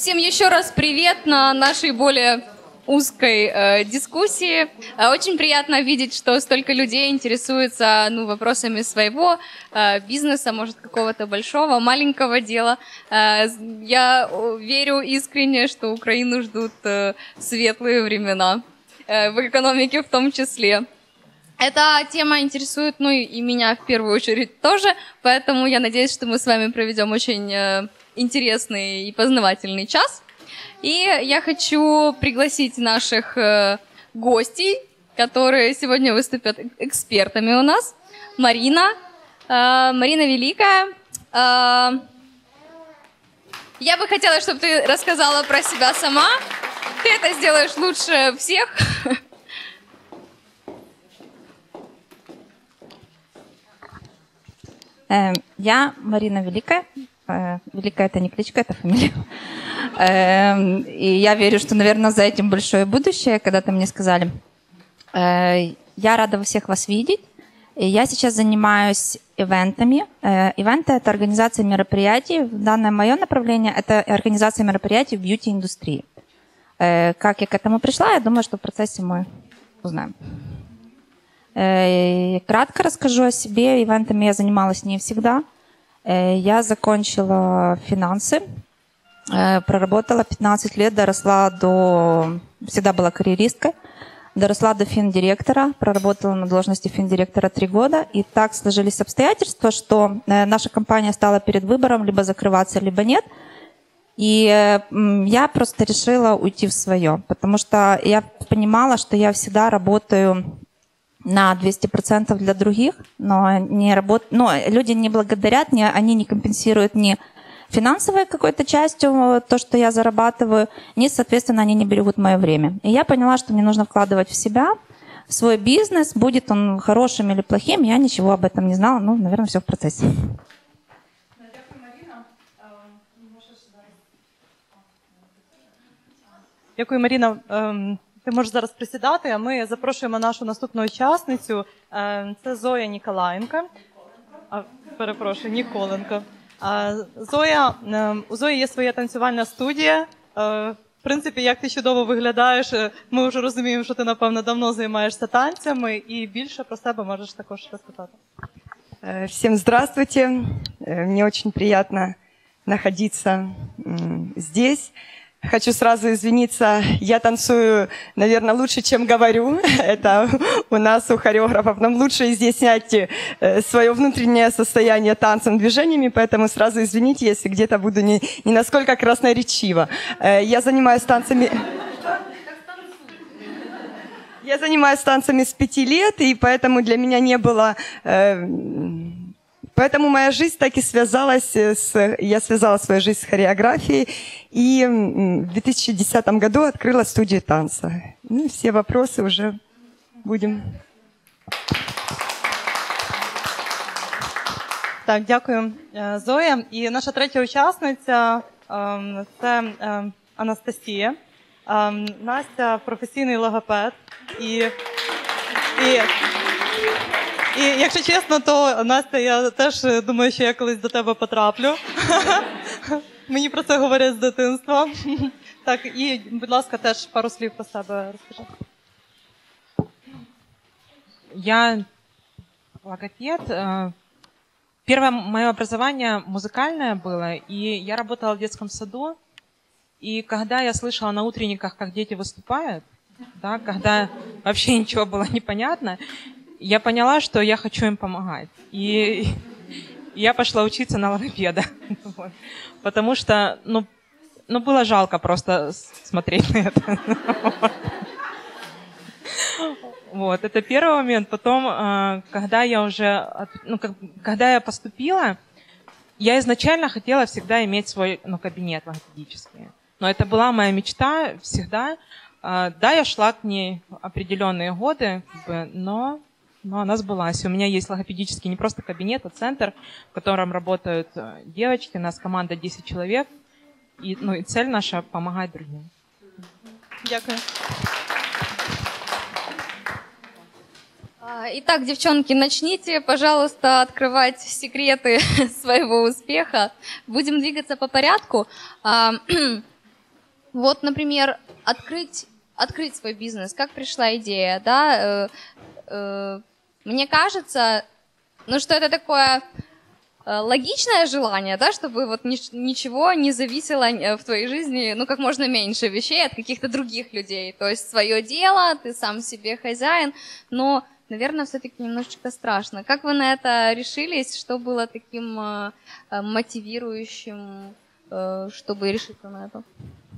Всем еще раз привет на нашей более узкой дискуссии. Очень приятно видеть, что столько людей интересуются вопросами своего бизнеса, может, какого-то большого, маленького дела. Я верю искренне, что Украину ждут светлые времена, в экономике в том числе. Эта тема интересует, и меня в первую очередь тоже, поэтому я надеюсь, что мы с вами проведем очень интересный и познавательный час. И я хочу пригласить наших гостей, которые сегодня выступят экспертами у нас. Марина Великая. Я бы хотела, чтобы ты рассказала про себя сама. Ты это сделаешь лучше всех. Я Марина Великая. Великая — это не кличка, это фамилия. И я верю, что, наверное, за этим большое будущее, когда-то мне сказали. Я рада всех вас видеть. Я сейчас занимаюсь ивентами. Ивенты — это организация мероприятий. Данное мое направление — это организация мероприятий в бьюти-индустрии. Как я к этому пришла, я думаю, что в процессе мы узнаем. Кратко расскажу о себе. Ивентами я занималась не всегда. Я закончила финансы, проработала 15 лет, всегда была карьеристкой, доросла до финдиректора, проработала на должности финдиректора 3 года. И так сложились обстоятельства, что наша компания стала перед выбором либо закрываться, либо нет. И я просто решила уйти в свое, потому что я понимала, что я всегда работаю на 200% для других, но люди не благодарят, они не компенсируют ни финансовой какой-то частью то, что я зарабатываю, ни, соответственно, они не берегут мое время. И я поняла, что мне нужно вкладывать в себя, в свой бизнес, будет он хорошим или плохим, я ничего об этом не знала, наверное, все в процессе. Дякую, Маріна. Ти можеш зараз присідати, а ми запрошуємо нашу наступну учасницю. Це Зоя Ніколаєнко. Перепрошую, Ніколенко. У Зої є своя танцювальна студія. В принципі, як ти чудово виглядаєш, ми вже розуміємо, що ти, напевно, давно займаєшся танцями, і більше про себе можеш також розказати. Всем здравствуйте. Мне очень приятно находиться здесь. Хочу сразу извиниться, я танцую, наверное, лучше, чем говорю. Это у нас, у хореографов. Нам лучше изъяснять свое внутреннее состояние танцем, движениями, поэтому сразу извините, если где-то буду не насколько красноречива. Я занимаюсь танцами... Я занимаюсь танцами с 5 лет, и поэтому для меня не было... Поэтому моя жизнь так и связалась я связала свою жизнь с хореографией и в 2010 году открыла студию танца. Все вопросы уже будем. Так, дякую, Зоя. І наша третя учасниця це Анастасія. Настя професійний логопед. І якщо чесно, то, Настя, я теж думаю, що я колись до тебе потраплю. Мені про це говорять з дитинства. Так, і, будь ласка, теж пару слів про себе розкажи. Я логопед. Первое мое образование музыкальное было, и я работала в детском саду. И когда я слышала на утренниках, как дети выступают, да, когда вообще ничего было непонятно, я поняла, что я хочу им помогать. И я пошла учиться на логопеда. Вот. Потому что, было жалко просто смотреть на это. Вот, это первый момент. Потом, когда я поступила, я изначально хотела всегда иметь свой кабинет логопедический. Но это была моя мечта всегда. Да, я шла к ней определенные годы, но она сбылась. У меня есть логопедический не просто кабинет, а центр, в котором работают девочки. У нас команда 10 человек. И цель наша — помогать другим. Дякую. Итак, девчонки, начните, пожалуйста, открывать секреты своего успеха. Будем двигаться по порядку. вот, например, открыть свой бизнес, как пришла идея, да? Мне кажется, ну, что это такое логичное желание, да, чтобы вот ничего не зависело в твоей жизни, ну, как можно меньше вещей от каких-то других людей. То есть свое дело, ты сам себе хозяин, но, наверное, все-таки немножечко страшно. Как вы на это решились? Что было таким мотивирующим, чтобы решиться на это?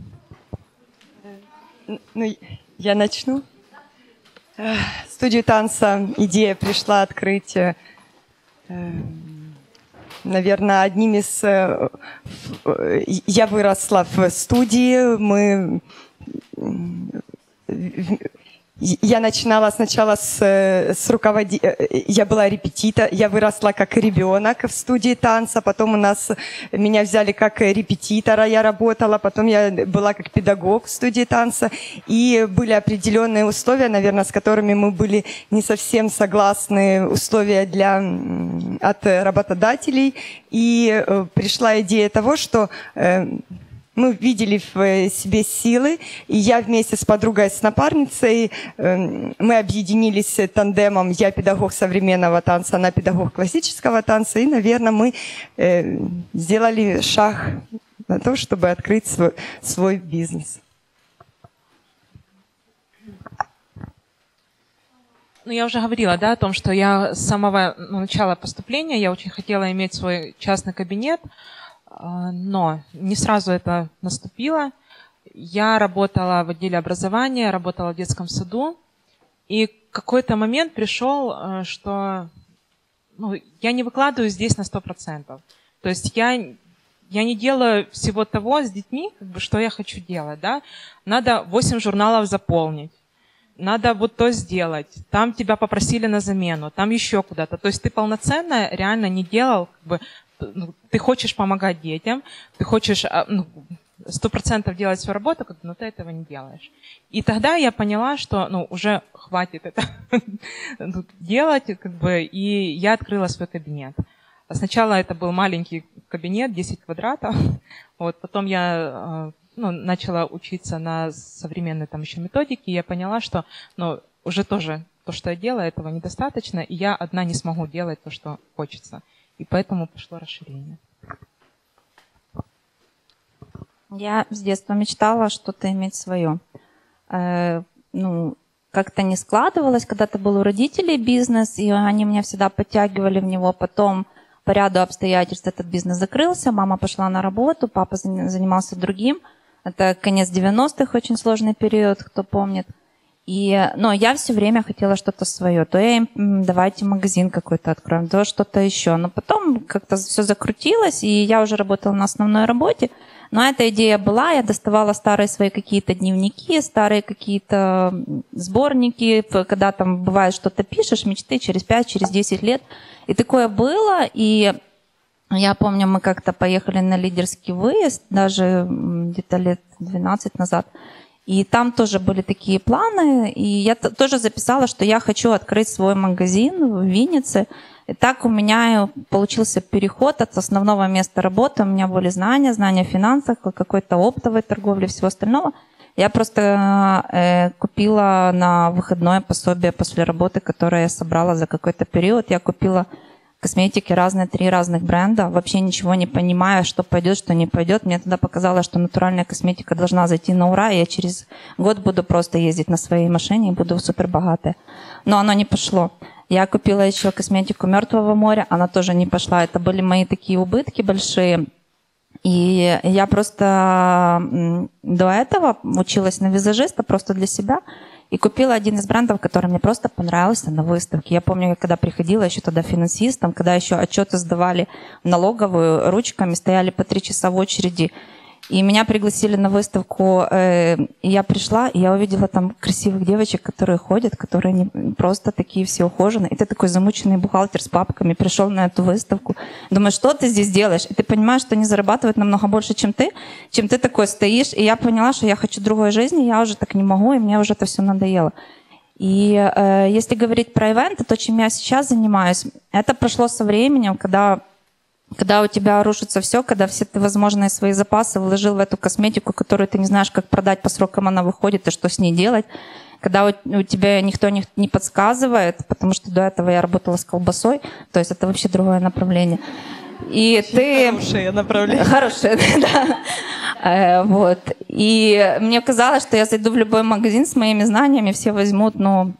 Ну, я начну. Студию танца идея пришла открыть, наверное, одним из... Я выросла в студии, я начинала сначала я была репетитор, я выросла как ребенок в студии танца, потом меня взяли как репетитора, я работала, потом я была как педагог в студии танца, и были определенные условия, наверное, с которыми мы были не совсем согласны, условия от работодателей, и пришла идея того, что мы видели в себе силы, и я вместе с подругой, с напарницей, мы объединились тандемом, я педагог современного танца, она педагог классического танца, и, наверное, мы сделали шаг на то, чтобы открыть свой бизнес. Ну, я уже говорила, да, о том, что я с самого начала поступления, я очень хотела иметь свой частный кабинет, но не сразу это наступило. Я работала в отделе образования, работала в детском саду, и какой-то момент пришел, что я не выкладываю здесь на 100%. То есть я не делаю всего того с детьми, что я хочу делать. Да? Надо 8 журналов заполнить, надо вот то сделать, там тебя попросили на замену, там еще куда-то. То есть ты полноценно реально не делал, ты хочешь помогать детям, ты хочешь 100% делать свою работу, но ты этого не делаешь. И тогда я поняла, что уже хватит это делать, и я открыла свой кабинет. Сначала это был маленький кабинет, 10 квадратов, потом я начала учиться на современной там еще методике, и я поняла, что уже тоже то, что я делаю, этого недостаточно, и я одна не смогу делать то, что хочется. И поэтому пошло расширение. Я с детства мечтала что-то иметь свое. Как-то не складывалось. Когда-то был у родителей бизнес, и они меня всегда подтягивали в него. Потом по ряду обстоятельств этот бизнес закрылся. Мама пошла на работу, папа занимался другим. Это конец 90-х, очень сложный период, кто помнит. Но я все время хотела что-то свое. То я им, давайте магазин какой-то откроем, то что-то еще. Но потом как-то все закрутилось, и я уже работала на основной работе. Но эта идея была, я доставала старые свои какие-то дневники, старые какие-то сборники, когда там бывает что-то пишешь, мечты через 5, через 10 лет. И такое было, и я помню, мы как-то поехали на лидерский выезд, даже где-то лет 12 назад. И там тоже были такие планы, и я тоже записала, что я хочу открыть свой магазин в Виннице. И так у меня получился переход от основного места работы. У меня были знания в финансах, какой-то оптовой торговли, всего остального. Я просто купила на выходное пособие после работы, которое я собрала за какой-то период. Я купила косметики 3 разных бренда, вообще ничего не понимая, что пойдет, что не пойдет. Мне тогда показалось, что натуральная косметика должна зайти на ура, и я через год буду просто ездить на своей машине и буду супер богатая. Но оно не пошло. Я купила еще косметику Мертвого моря, она тоже не пошла. Это были мои такие убытки большие. И я просто до этого училась на визажиста просто для себя. И купила один из брендов, который мне просто понравился на выставке. Я помню, когда приходила еще тогда финансистом, когда еще отчеты сдавали в налоговую ручками, стояли по 3 часа в очереди. И меня пригласили на выставку, и я пришла, и я увидела там красивых девочек, которые ходят, которые не просто такие все ухоженные. И ты такой замученный бухгалтер с папками пришел на эту выставку. Думаешь, что ты здесь делаешь? И ты понимаешь, что они зарабатывают намного больше, чем ты такой стоишь. И я поняла, что я хочу другой жизни, я уже так не могу, и мне уже это все надоело. И если говорить про ивенты, то, чем я сейчас занимаюсь, это прошло со временем, когда когда у тебя рушится все, когда все ты возможные свои запасы вложил в эту косметику, которую ты не знаешь, как продать, по срокам она выходит, и что с ней делать. Когда у тебя никто не подсказывает, потому что до этого я работала с колбасой, то есть это вообще другое направление. И ты... Хорошее направление. Хорошее, да. Вот. И мне казалось, что я зайду в любой магазин с моими знаниями, все возьмут, но...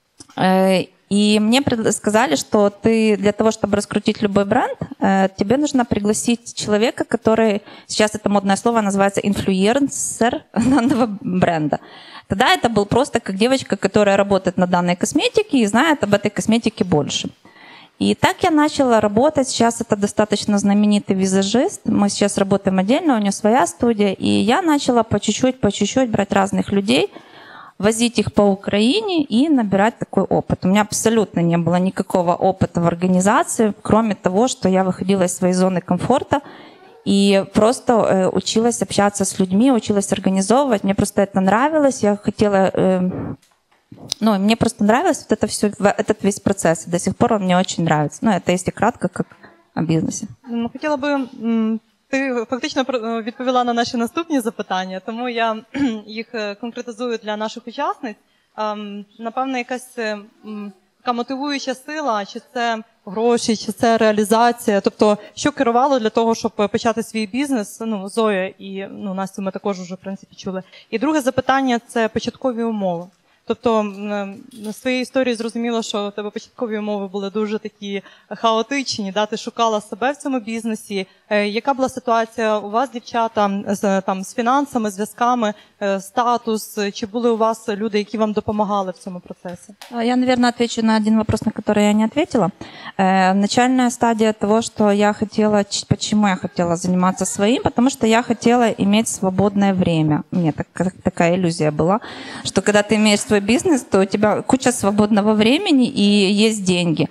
И мне сказали, что ты для того, чтобы раскрутить любой бренд, тебе нужно пригласить человека, который, сейчас это модное слово, называется инфлюенсер данного бренда. Тогда это был просто как девочка, которая работает на данной косметике и знает об этой косметике больше. И так я начала работать. Сейчас это достаточно знаменитый визажист. Мы сейчас работаем отдельно, у нее своя студия. И я начала по чуть-чуть брать разных людей, возить их по Украине и набирать такой опыт. У меня абсолютно не было никакого опыта в организации, кроме того, что я выходила из своей зоны комфорта и просто училась общаться с людьми, училась организовывать. Мне просто это нравилось. Я хотела... мне просто нравилось вот это все, этот весь процесс. И до сих пор он мне очень нравится. Ну, это если кратко, как о бізнесі. Хотіла би... Ти фактично відповіла на наші наступні запитання, тому я їх конкретизую для наших учасниць. Напевно, якась така мотивуюча сила, чи це гроші, чи це реалізація. Тобто, що керувало для того, щоб почати свій бізнес? Зоя і Настю ми також вже, в принципі, чули. І друге запитання – це початкові умови. Тобто, на своїй історії зрозуміло, що у тебе початкові умови були дуже такі хаотичні, да? Ти шукала себе в цьому бізнесі. Яка була ситуація у вас, дівчата, з фінансами, зв'язками, статус? Чи були у вас люди, які вам допомагали в цьому процесі? Я, наверное, отвечу на один вопрос, на который я не ответила. Начальная стадия того, что я хотела, почему я хотела заниматься своим, потому что я хотела иметь свободное время. У меня такая иллюзия была, что когда ты имеешь свой бизнес, то у тебя куча свободного времени и есть деньги.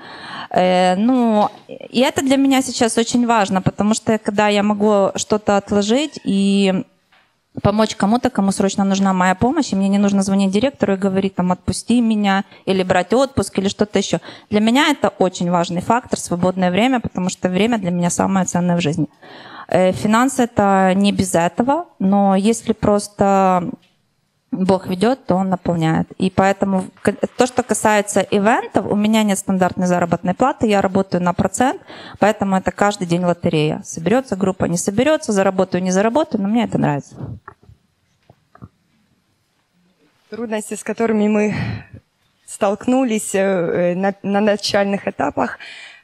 И это для меня сейчас очень важно, потому что когда я могу что-то отложить и помочь кому-то, кому срочно нужна моя помощь, и мне не нужно звонить директору и говорить, отпусти меня, или брать отпуск, или что-то еще. Для меня это очень важный фактор, свободное время, потому что время для меня самое ценное в жизни. Финансы — это не без этого, но если просто Бог ведет, то Он наполняет. И поэтому то, что касается ивентов, у меня нет стандартной заработной платы, я работаю на процент, поэтому это каждый день лотерея. Соберется группа, не соберется, заработаю, не заработаю, но мне это нравится. Трудности, с которыми мы столкнулись на начальных этапах.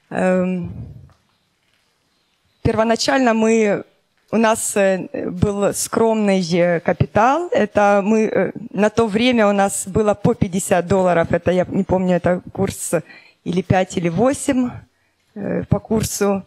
Первоначально у нас был скромный капитал. Это на то время у нас было по $50. Это, я не помню, это курс или 5, или 8 по курсу.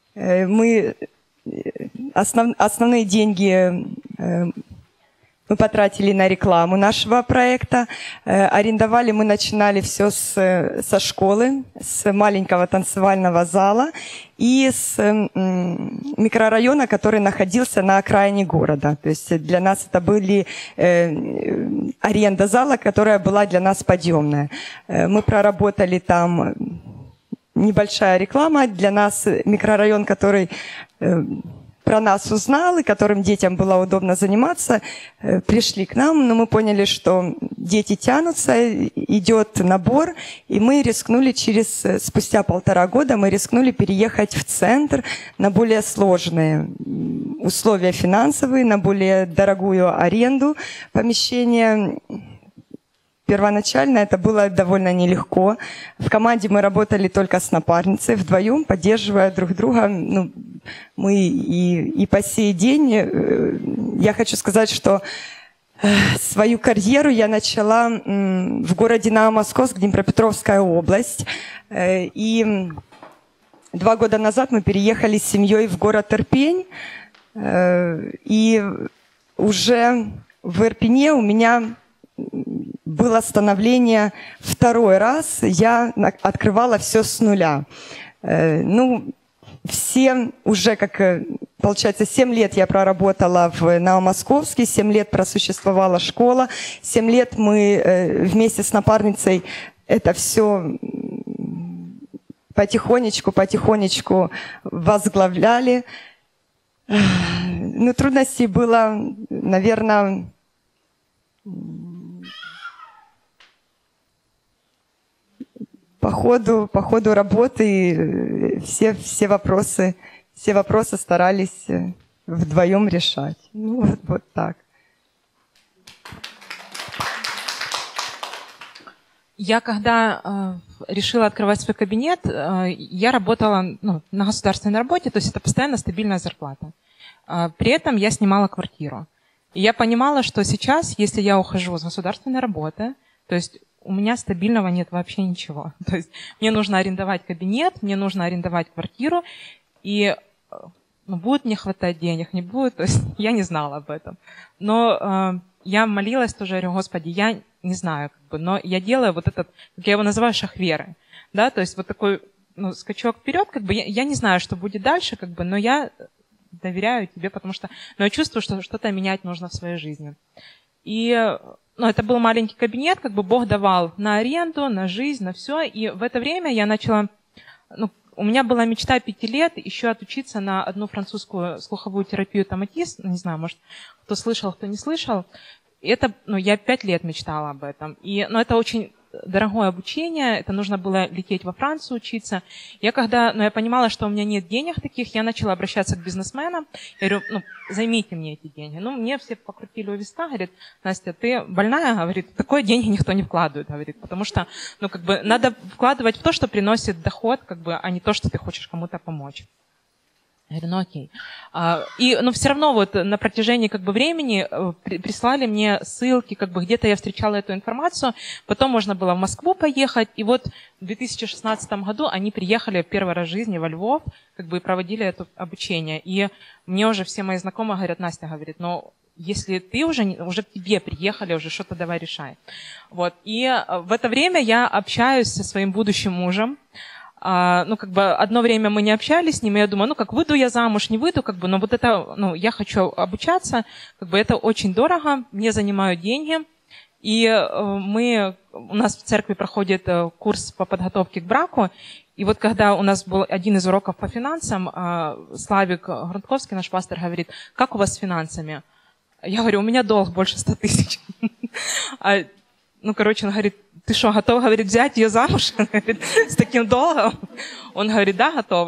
Основные деньги мы потратили на рекламу нашего проекта. Арендовали, мы начинали все со школы, с маленького танцевального зала и с микрорайона, который находился на окраине города. То есть для нас это были аренда зала, которая была для нас подъемная. Мы проработали там небольшая реклама. Для нас микрорайон, который про нас узнал, и которым детям было удобно заниматься, пришли к нам, но мы поняли, что дети тянутся, идет набор, и мы рискнули спустя 1,5 года, мы рискнули переехать в центр на более сложные условия финансовые, на более дорогую аренду помещения. Первоначально это было довольно нелегко. В команде мы работали только с напарницей, вдвоем, поддерживая друг друга. Мы и по сей день, я хочу сказать, что свою карьеру я начала в городе Новомосковск, Днепропетровская область. И 2 года назад мы переехали с семьей в город Ирпень. И уже в Ирпене у меня было становление 2-й раз. Я открывала все с нуля. Все уже, получается, 7 лет я проработала в Новомосковске, 7 лет просуществовала школа, 7 лет мы вместе с напарницей это все потихонечку возглавляли. Ну, трудностей было, наверное, по ходу работы все вопросы старались вдвоем решать. Ну, вот так. Я когда решила открывать свой кабинет, я работала на государственной работе, то есть это постоянно стабильная зарплата. При этом я снимала квартиру. И я понимала, что сейчас, если я ухожу с государственной работы, то есть у меня стабильного нет вообще ничего. То есть мне нужно арендовать кабинет, мне нужно арендовать квартиру, и будет мне хватать денег, не будет, то есть я не знала об этом. Но я молилась тоже, говорю, Господи, я не знаю, но я делаю вот этот, как я его называю, шаг веры, да, то есть вот такой скачок вперед, я не знаю, что будет дальше, но я доверяю тебе, потому что, я чувствую, что что-то менять нужно в своей жизни. И, это был маленький кабинет, Бог давал на аренду, на жизнь, на все, и в это время я начала, у меня была мечта 5 лет еще отучиться на одну французскую слуховую терапию томатиз, не знаю, может, кто слышал, кто не слышал. И это, я 5 лет мечтала об этом. И, это очень дорогое обучение, это нужно было лететь во Францию учиться. Я понимала, что у меня нет денег таких, я начала обращаться к бизнесменам. Я говорю, займите мне эти деньги. Мне все покрутили у виска, говорит, Настя, ты больная? Говорит, такое деньги никто не вкладывает, говорит, потому что, надо вкладывать в то, что приносит доход, а не то, что ты хочешь кому-то помочь. Я говорю, окей. И, все равно на протяжении времени прислали мне ссылки, где-то я встречала эту информацию, потом можно было в Москву поехать, и в 2016 году они приехали первый раз в жизни во Львов, и проводили это обучение. И мне уже все мои знакомые говорят, Настя, говорит, если ты уже к тебе приехали, уже что-то давай решай. И в это время я общаюсь со своим будущим мужем. Одно время мы не общались с ним, и я думаю, выйду я замуж, не выйду, но вот это, я хочу обучаться, это очень дорого, мне занимают деньги, и у нас в церкви проходит курс по подготовке к браку, и когда у нас был один из уроков по финансам, Славик Грунтковский, наш пастор, говорит, как у вас с финансами? Я говорю, у меня долг больше 100 тысяч. Он говорит, ты что, готов, говорит, взять ее замуж с таким долгом? Он говорит, да, готов.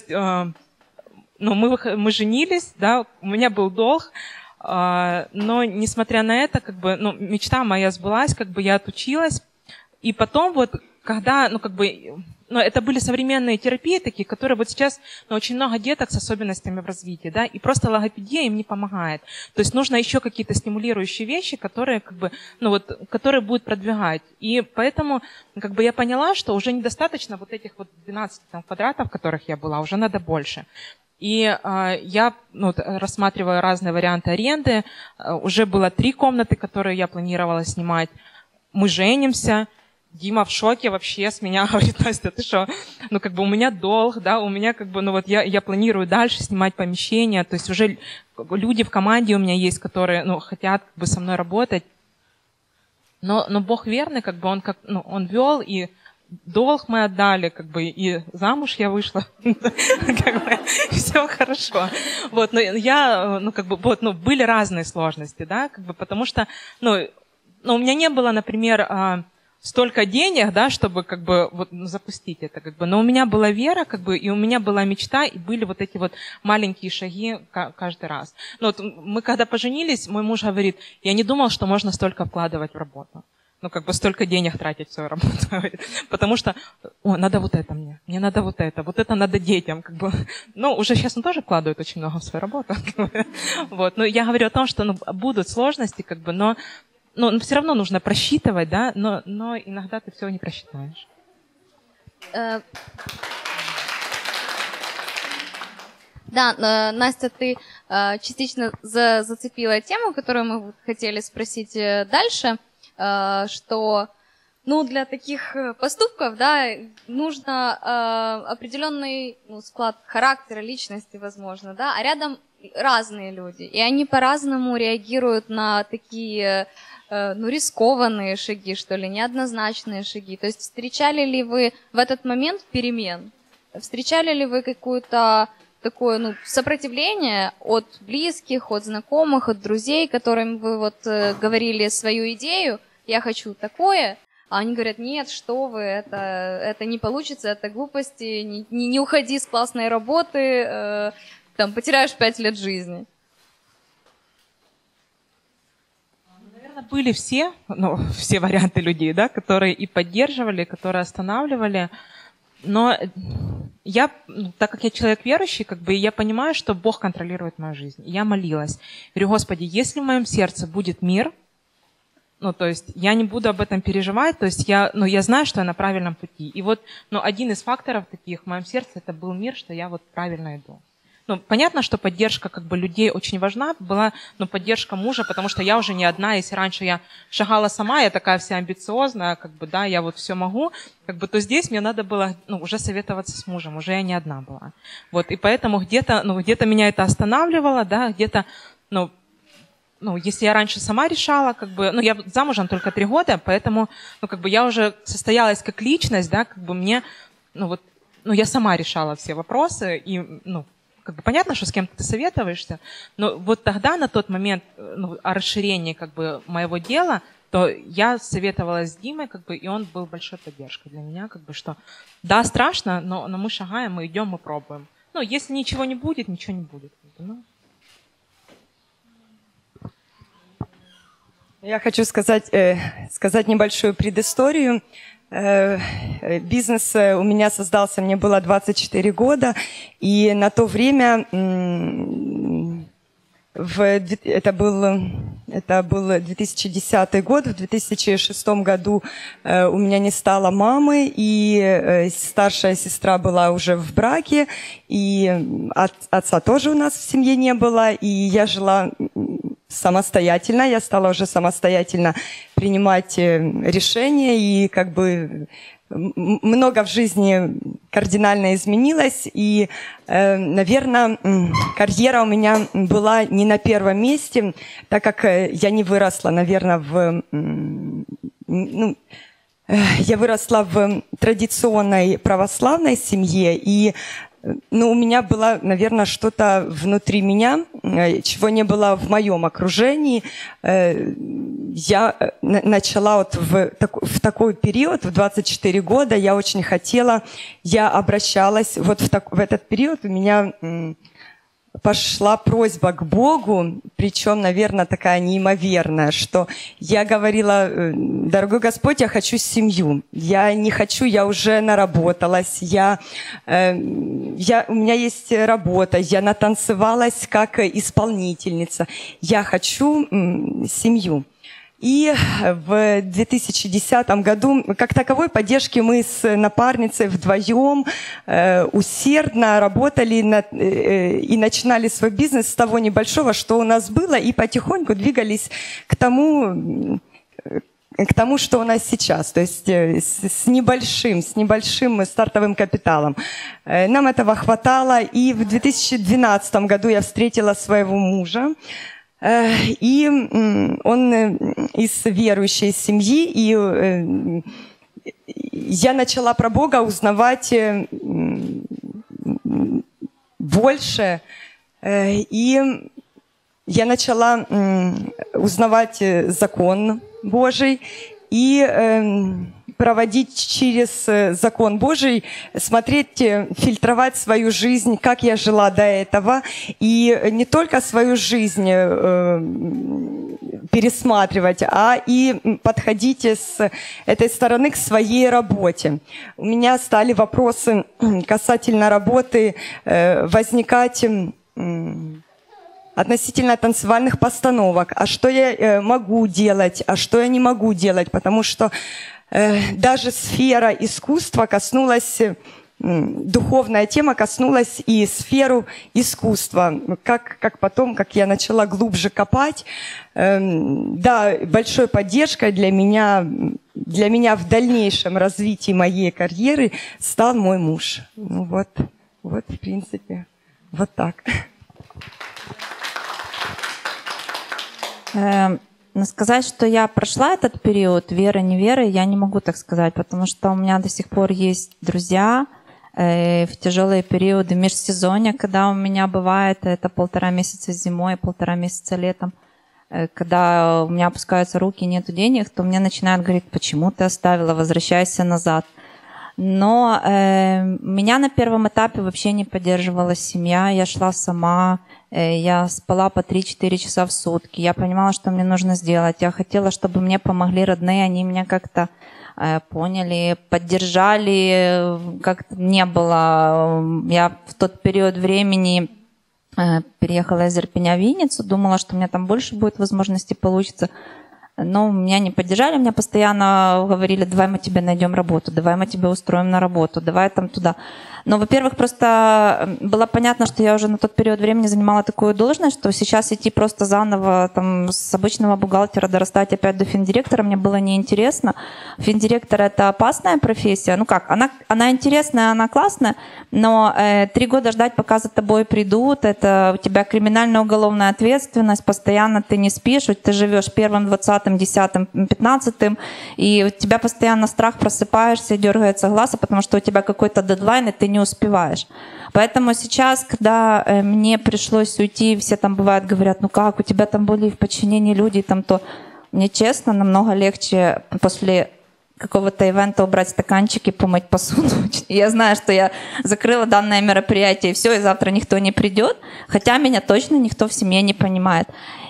Мы женились, да, у меня был долг, но несмотря на это, мечта моя сбылась, я отучилась. И потом когда, это были современные терапии такие, которые сейчас, очень много деток с особенностями в развитии, да, и просто логопедия им не помогает. То есть нужно еще какие-то стимулирующие вещи, которые, которые будут продвигать. И поэтому, я поняла, что уже недостаточно этих 12 квадратов, в которых я была, уже надо больше. И я рассматриваю разные варианты аренды. Уже было 3 комнаты, которые я планировала снимать. Мы женимся. Дима в шоке вообще с меня, говорит, Настя, ты что? У меня долг, да, у меня я планирую дальше снимать помещение, то есть уже люди в команде у меня есть, которые, хотят со мной работать. Но Бог верный, он вел, и долг мы отдали, и замуж я вышла, все хорошо. Но я, были разные сложности, да, потому что, у меня не было, например, столько денег, да, чтобы запустить это, но у меня была вера, и у меня была мечта, и были эти маленькие шаги каждый раз. Мы когда поженились, мой муж говорит, я не думал, что можно столько вкладывать в работу. Столько денег тратить в свою работу. Потому что, надо это мне надо это надо детям. Уже сейчас он тоже вкладывает очень много в свою работу. Но я говорю о том, что будут сложности, но все равно нужно просчитывать, да, но иногда ты все не просчитаешь. Да, Настя, ты частично зацепила тему, которую мы хотели спросить дальше, что для таких поступков, да, нужно определенный склад характера, личности, возможно, да, а рядом разные люди, и они по-разному реагируют на такие рискованные шаги, что ли, неоднозначные шаги. То есть встречали ли вы в этот момент перемен? Встречали ли вы какое-то такое, ну, сопротивление от близких, от знакомых, от друзей, которым вы вот говорили свою идею, я хочу такое, а они говорят, нет, что вы, это не получится, это глупости, не уходи с классной работы, там, потеряешь 5 лет жизни. Наверное, были все варианты людей, да, которые и поддерживали, которые останавливали. Но я, так как я человек верующий, как бы я понимаю, что Бог контролирует мою жизнь. Я молилась. Говорю, Господи, если в моем сердце будет мир, ну, то есть я не буду об этом переживать, то есть я знаю, что я на правильном пути. И вот, один из факторов таких в моем сердце, это был мир, что я вот правильно иду. Ну, понятно, что поддержка как бы людей очень важна, была, поддержка мужа, потому что я уже не одна, если раньше я шагала сама, я такая вся амбициозная, как бы, да, я вот все могу, как бы, то здесь мне надо было, уже советоваться с мужем, уже я не одна была. Вот, и поэтому где-то меня это останавливало, да, где-то, если я раньше сама решала, как бы, я замужем только 3 года, поэтому, как бы, я уже состоялась как личность, да, как бы мне, я сама решала все вопросы, и, как бы понятно, что с кем-то ты советуешься, но вот тогда, на тот момент, о расширении как бы моего дела, то я советовалась с Димой, как бы, и он был большой поддержкой для меня, как бы, что да, страшно, но мы шагаем, мы идем, мы пробуем. Если ничего не будет, ничего не будет. Я хочу сказать небольшую предысторию. Бизнес у меня создался, мне было 24 года, и на то время, это был 2010 год, в 2006 году у меня не стало мамы, и старшая сестра была уже в браке, и отца тоже у нас в семье не было, и я жила самостоятельно, я стала уже самостоятельно принимать решения, и как бы много в жизни кардинально изменилось, и, наверное, карьера у меня была не на первом месте, так как я не выросла, наверное, я выросла в традиционной православной семье, и у меня было, наверное, что-то внутри меня, чего не было в моем окружении. Я начала вот в такой период, в 24 года, я очень хотела, я обращалась, вот в этот период у меня пошла просьба к Богу, причем, наверное, такая неимоверная, что я говорила, дорогой Господь, я хочу семью, я не хочу, я уже наработалась, у меня есть работа, я натанцевалась как исполнительница, я хочу семью. И в 2010 году, как таковой поддержки, мы с напарницей вдвоем усердно работали и начинали свой бизнес с того небольшого, что у нас было, и потихоньку двигались к тому, что у нас сейчас, то есть с небольшим стартовым капиталом. Нам этого хватало, и в 2012 году я встретила своего мужа, и он из верующей семьи, и я начала про Бога узнавать больше, и я начала узнавать закон Божий и проводить через закон Божий, смотреть, фильтровать свою жизнь, как я жила до этого, и не только свою жизнь пересматривать, а и подходить с этой стороны к своей работе. У меня стали вопросы касательно работы возникать относительно танцевальных постановок. А что я могу делать, а что я не могу делать, потому что даже сфера искусства коснулась, духовная тема коснулась и сферу искусства. Как потом, как я начала глубже копать, да, большой поддержкой для меня в дальнейшем развитии моей карьеры стал мой муж. Вот, в принципе, вот так. Сказать, что я прошла этот период веры, не веры, я не могу так сказать, потому что у меня до сих пор есть друзья, в тяжелые периоды межсезонья, когда у меня бывает, это 1,5 месяца зимой, 1,5 месяца летом, когда у меня опускаются руки, нету денег, то мне начинают говорить, почему ты оставила, возвращайся назад. Но меня на первом этапе вообще не поддерживала семья, я шла сама, я спала по 3-4 часа в сутки, я понимала, что мне нужно сделать, я хотела, чтобы мне помогли родные, они меня как-то поняли, поддержали, как-то не было. Я в тот период времени переехала из Ирпеня в Винницу, думала, что у меня там больше будет возможностей получится. Но меня не поддержали, мне постоянно говорили, давай мы тебе найдем работу, давай мы тебя устроим на работу, давай там туда. Но, во-первых, просто было понятно, что я уже на тот период времени занимала такую должность, что сейчас идти просто заново там, с обычного бухгалтера дорастать опять до финдиректора мне было неинтересно. Финдиректор – это опасная профессия. Ну как, она интересная, она классная, но 3 года ждать, пока за тобой придут, это у тебя криминальная уголовная ответственность, постоянно ты не спишь, ты живешь 1-м, 20-м, 10-м, 15-м, и у тебя постоянно страх, просыпаешься, дергается глаз, потому что у тебя какой-то дедлайн, и ты не успеваешь. Поэтому сейчас, когда мне пришлось уйти, все там бывают, говорят, ну как, у тебя там были в подчинении люди, там то, мне честно, намного легче после какого-то ивента убрать стаканчики, помыть посуду. Я знаю, что я закрыла данное мероприятие, и все, и завтра никто не придет, хотя меня точно никто в семье не понимает.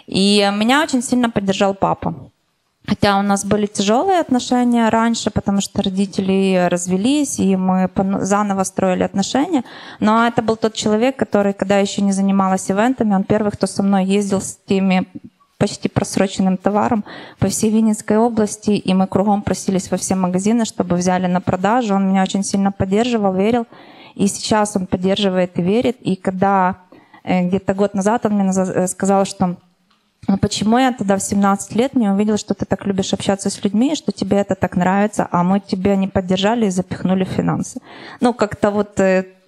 И меня очень сильно поддержал папа. Хотя у нас были тяжелые отношения раньше, потому что родители развелись, и мы заново строили отношения. Но это был тот человек, который, когда я еще не занималась ивентами, он первый, кто со мной ездил с теми почти просроченным товаром по всей Винницкой области, и мы кругом просились во все магазины, чтобы взяли на продажу. Он меня очень сильно поддерживал, верил, и сейчас он поддерживает и верит. И когда где-то год назад он мне сказал, что ну почему я тогда в 17 лет не увидела, что ты так любишь общаться с людьми, что тебе это так нравится, а мы тебя не поддержали и запихнули в финансы. Ну, как-то вот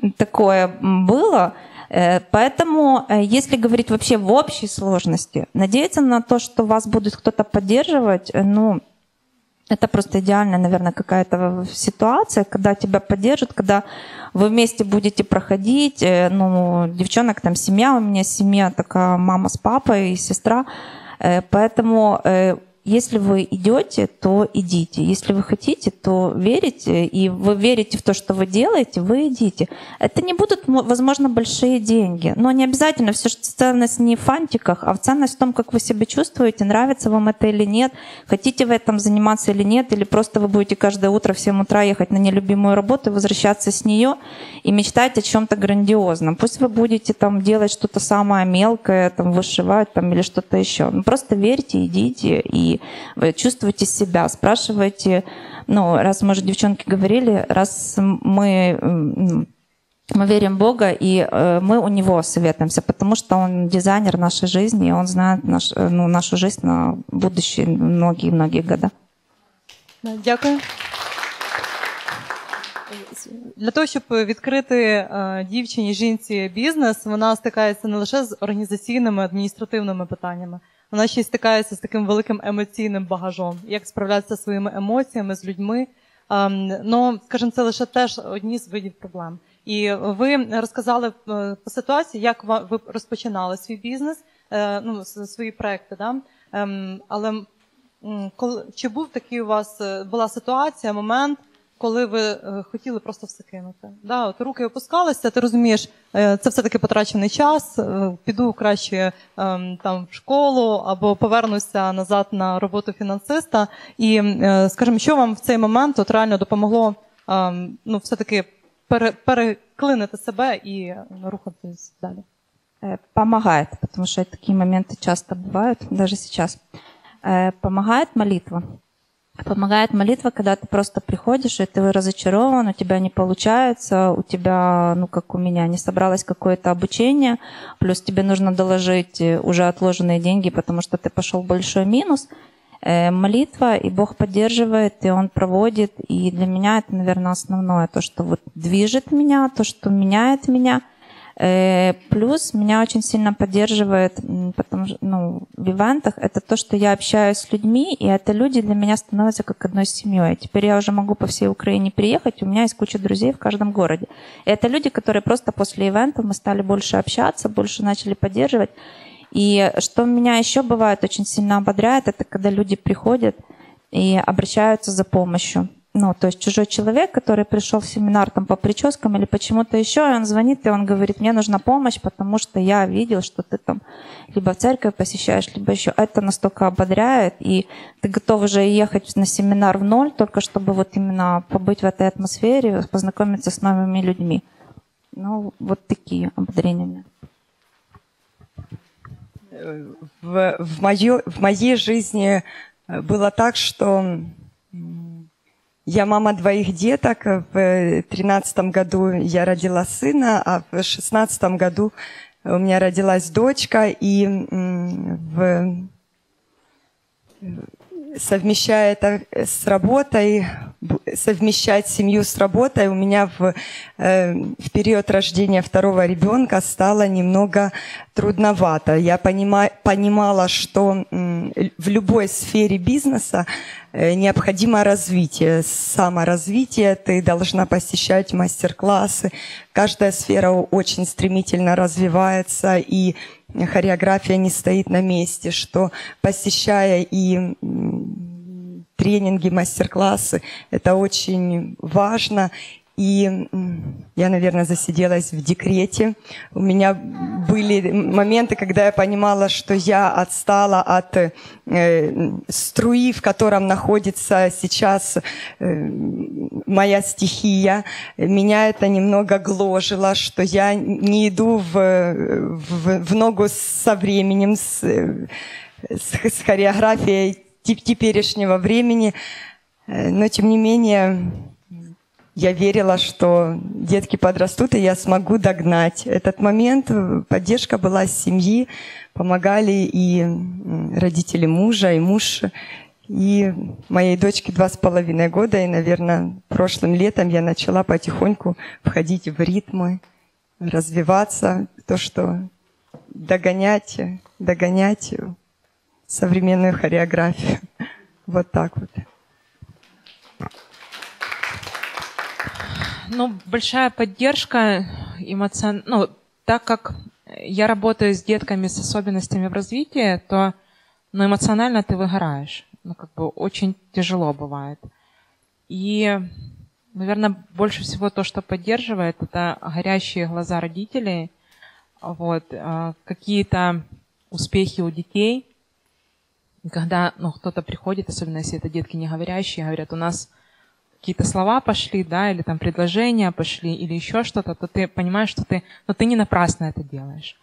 такое было. Поэтому, если говорить вообще в общей сложности, надеяться на то, что вас будет кто-то поддерживать, ну, это просто идеальная, наверное, какая-то ситуация, когда тебя поддержат, когда вы вместе будете проходить. Ну, девчонок там семья, у меня семья такая, мама с папой и сестра. Поэтому если вы идете, то идите. Если вы хотите, то верите, и вы верите в то, что вы делаете, вы идите. Это не будут, возможно, большие деньги, но не обязательно. Все же ценность не в фантиках, а в ценность в том, как вы себя чувствуете, нравится вам это или нет, хотите вы этом заниматься или нет, или просто вы будете каждое утро в 7 утра ехать на нелюбимую работу, возвращаться с нее и мечтать о чем-то грандиозном. Пусть вы будете там делать что-то самое мелкое, там, вышивать там, или что-то еще. Ну, просто верьте, идите и вы чувствуете себя, спрашиваете, ну, раз, может, девчонки говорили, раз мы верим в Бога, и мы у Него советуемся, потому что Он дизайнер нашей жизни, и Он знает нашу жизнь на будущее многие-многие года. Дякую. Для того, щоб відкрити дівчині, жінці бізнес, вона стикається не лише з організаційними, адміністративними питаннями, вона ще й стикається з таким великим емоційним багажом, як справлятися зі своїми емоціями, з людьми. Ну, скажімо, це лише теж одні з видів проблем. І ви розказали по ситуації, як ви розпочинали свій бізнес, ну, свої проекти, да? Але чи був такий у вас, була ситуація, момент, коли ви хотіли просто все кинути? Да, от руки опускалися, ти розумієш, це все-таки потрачений час, піду краще там в школу або повернуся назад на роботу фінансиста. І, скажімо, що вам в цей момент от реально допомогло ну, все-таки переклинити себе и рухаться далі? Помогает, потому что такие моменты часто бывают, даже сейчас. Помогает молитва. Помогает молитва, когда ты просто приходишь, и ты разочарован, у тебя не получается, у тебя, ну как у меня, не собралось какое-то обучение, плюс тебе нужно доложить уже отложенные деньги, потому что ты пошел в большой минус. Молитва, и Бог поддерживает, и Он проводит, и для меня это, наверное, основное, то, что вот движет меня, то, что меняет меня. Плюс меня очень сильно поддерживает, потому что, в ивентах, это то, что я общаюсь с людьми, и это люди для меня становятся как одной семьей. Теперь я уже могу по всей Украине приехать, у меня есть куча друзей в каждом городе. И это люди, которые просто после ивентов мы стали больше общаться, больше начали поддерживать. И что меня еще бывает очень сильно ободряет, это когда люди приходят и обращаются за помощью. То есть чужой человек, который пришел в семинар там, по прическам или почему-то еще, и он звонит, и он говорит, мне нужна помощь, потому что я видел, что ты там либо в церковь посещаешь, либо еще. Это настолько ободряет, и ты готов уже ехать на семинар в ноль, только чтобы вот именно побыть в этой атмосфере, познакомиться с новыми людьми. Вот такие ободрения. В моей жизни было так, что я мама 2 деток. В 2013 году я родила сына, а в 2016 году у меня родилась дочка. И совмещая это с работой, совмещать семью с работой, у меня в период рождения 2-го ребенка стало немного трудновато. Я понимала, что в любой сфере бизнеса необходимо развитие, саморазвитие. Ты должна посещать мастер-классы. Каждая сфера очень стремительно развивается, и хореография не стоит на месте, что посещая и тренинги, мастер-классы, это очень важно. И я, наверное, засиделась в декрете. У меня были моменты, когда я понимала, что я отстала от струи, в котором находится сейчас моя стихия. Меня это немного гложило, что я не иду в ногу со временем, с хореографией теперешнего времени. Но, тем не менее, я верила, что детки подрастут, и я смогу догнать этот момент. Поддержка была с семьи, помогали и родители мужа, и муж. И моей дочке 2,5 года, и, наверное, прошлым летом я начала потихоньку входить в ритмы, развиваться, то, что догонять современную хореографию. Вот так вот. Большая поддержка так как я работаю с детками с особенностями в развитии, то эмоционально ты выгораешь. Очень тяжело бывает. И, наверное, больше всего то, что поддерживает, это горящие глаза родителей, какие-то успехи у детей. И когда кто-то приходит, особенно если это детки не говорящие, говорят, у нас какие-то слова пошли, да, или там предложения пошли, или еще что-то, то ты понимаешь, что ты не напрасно это делаешь.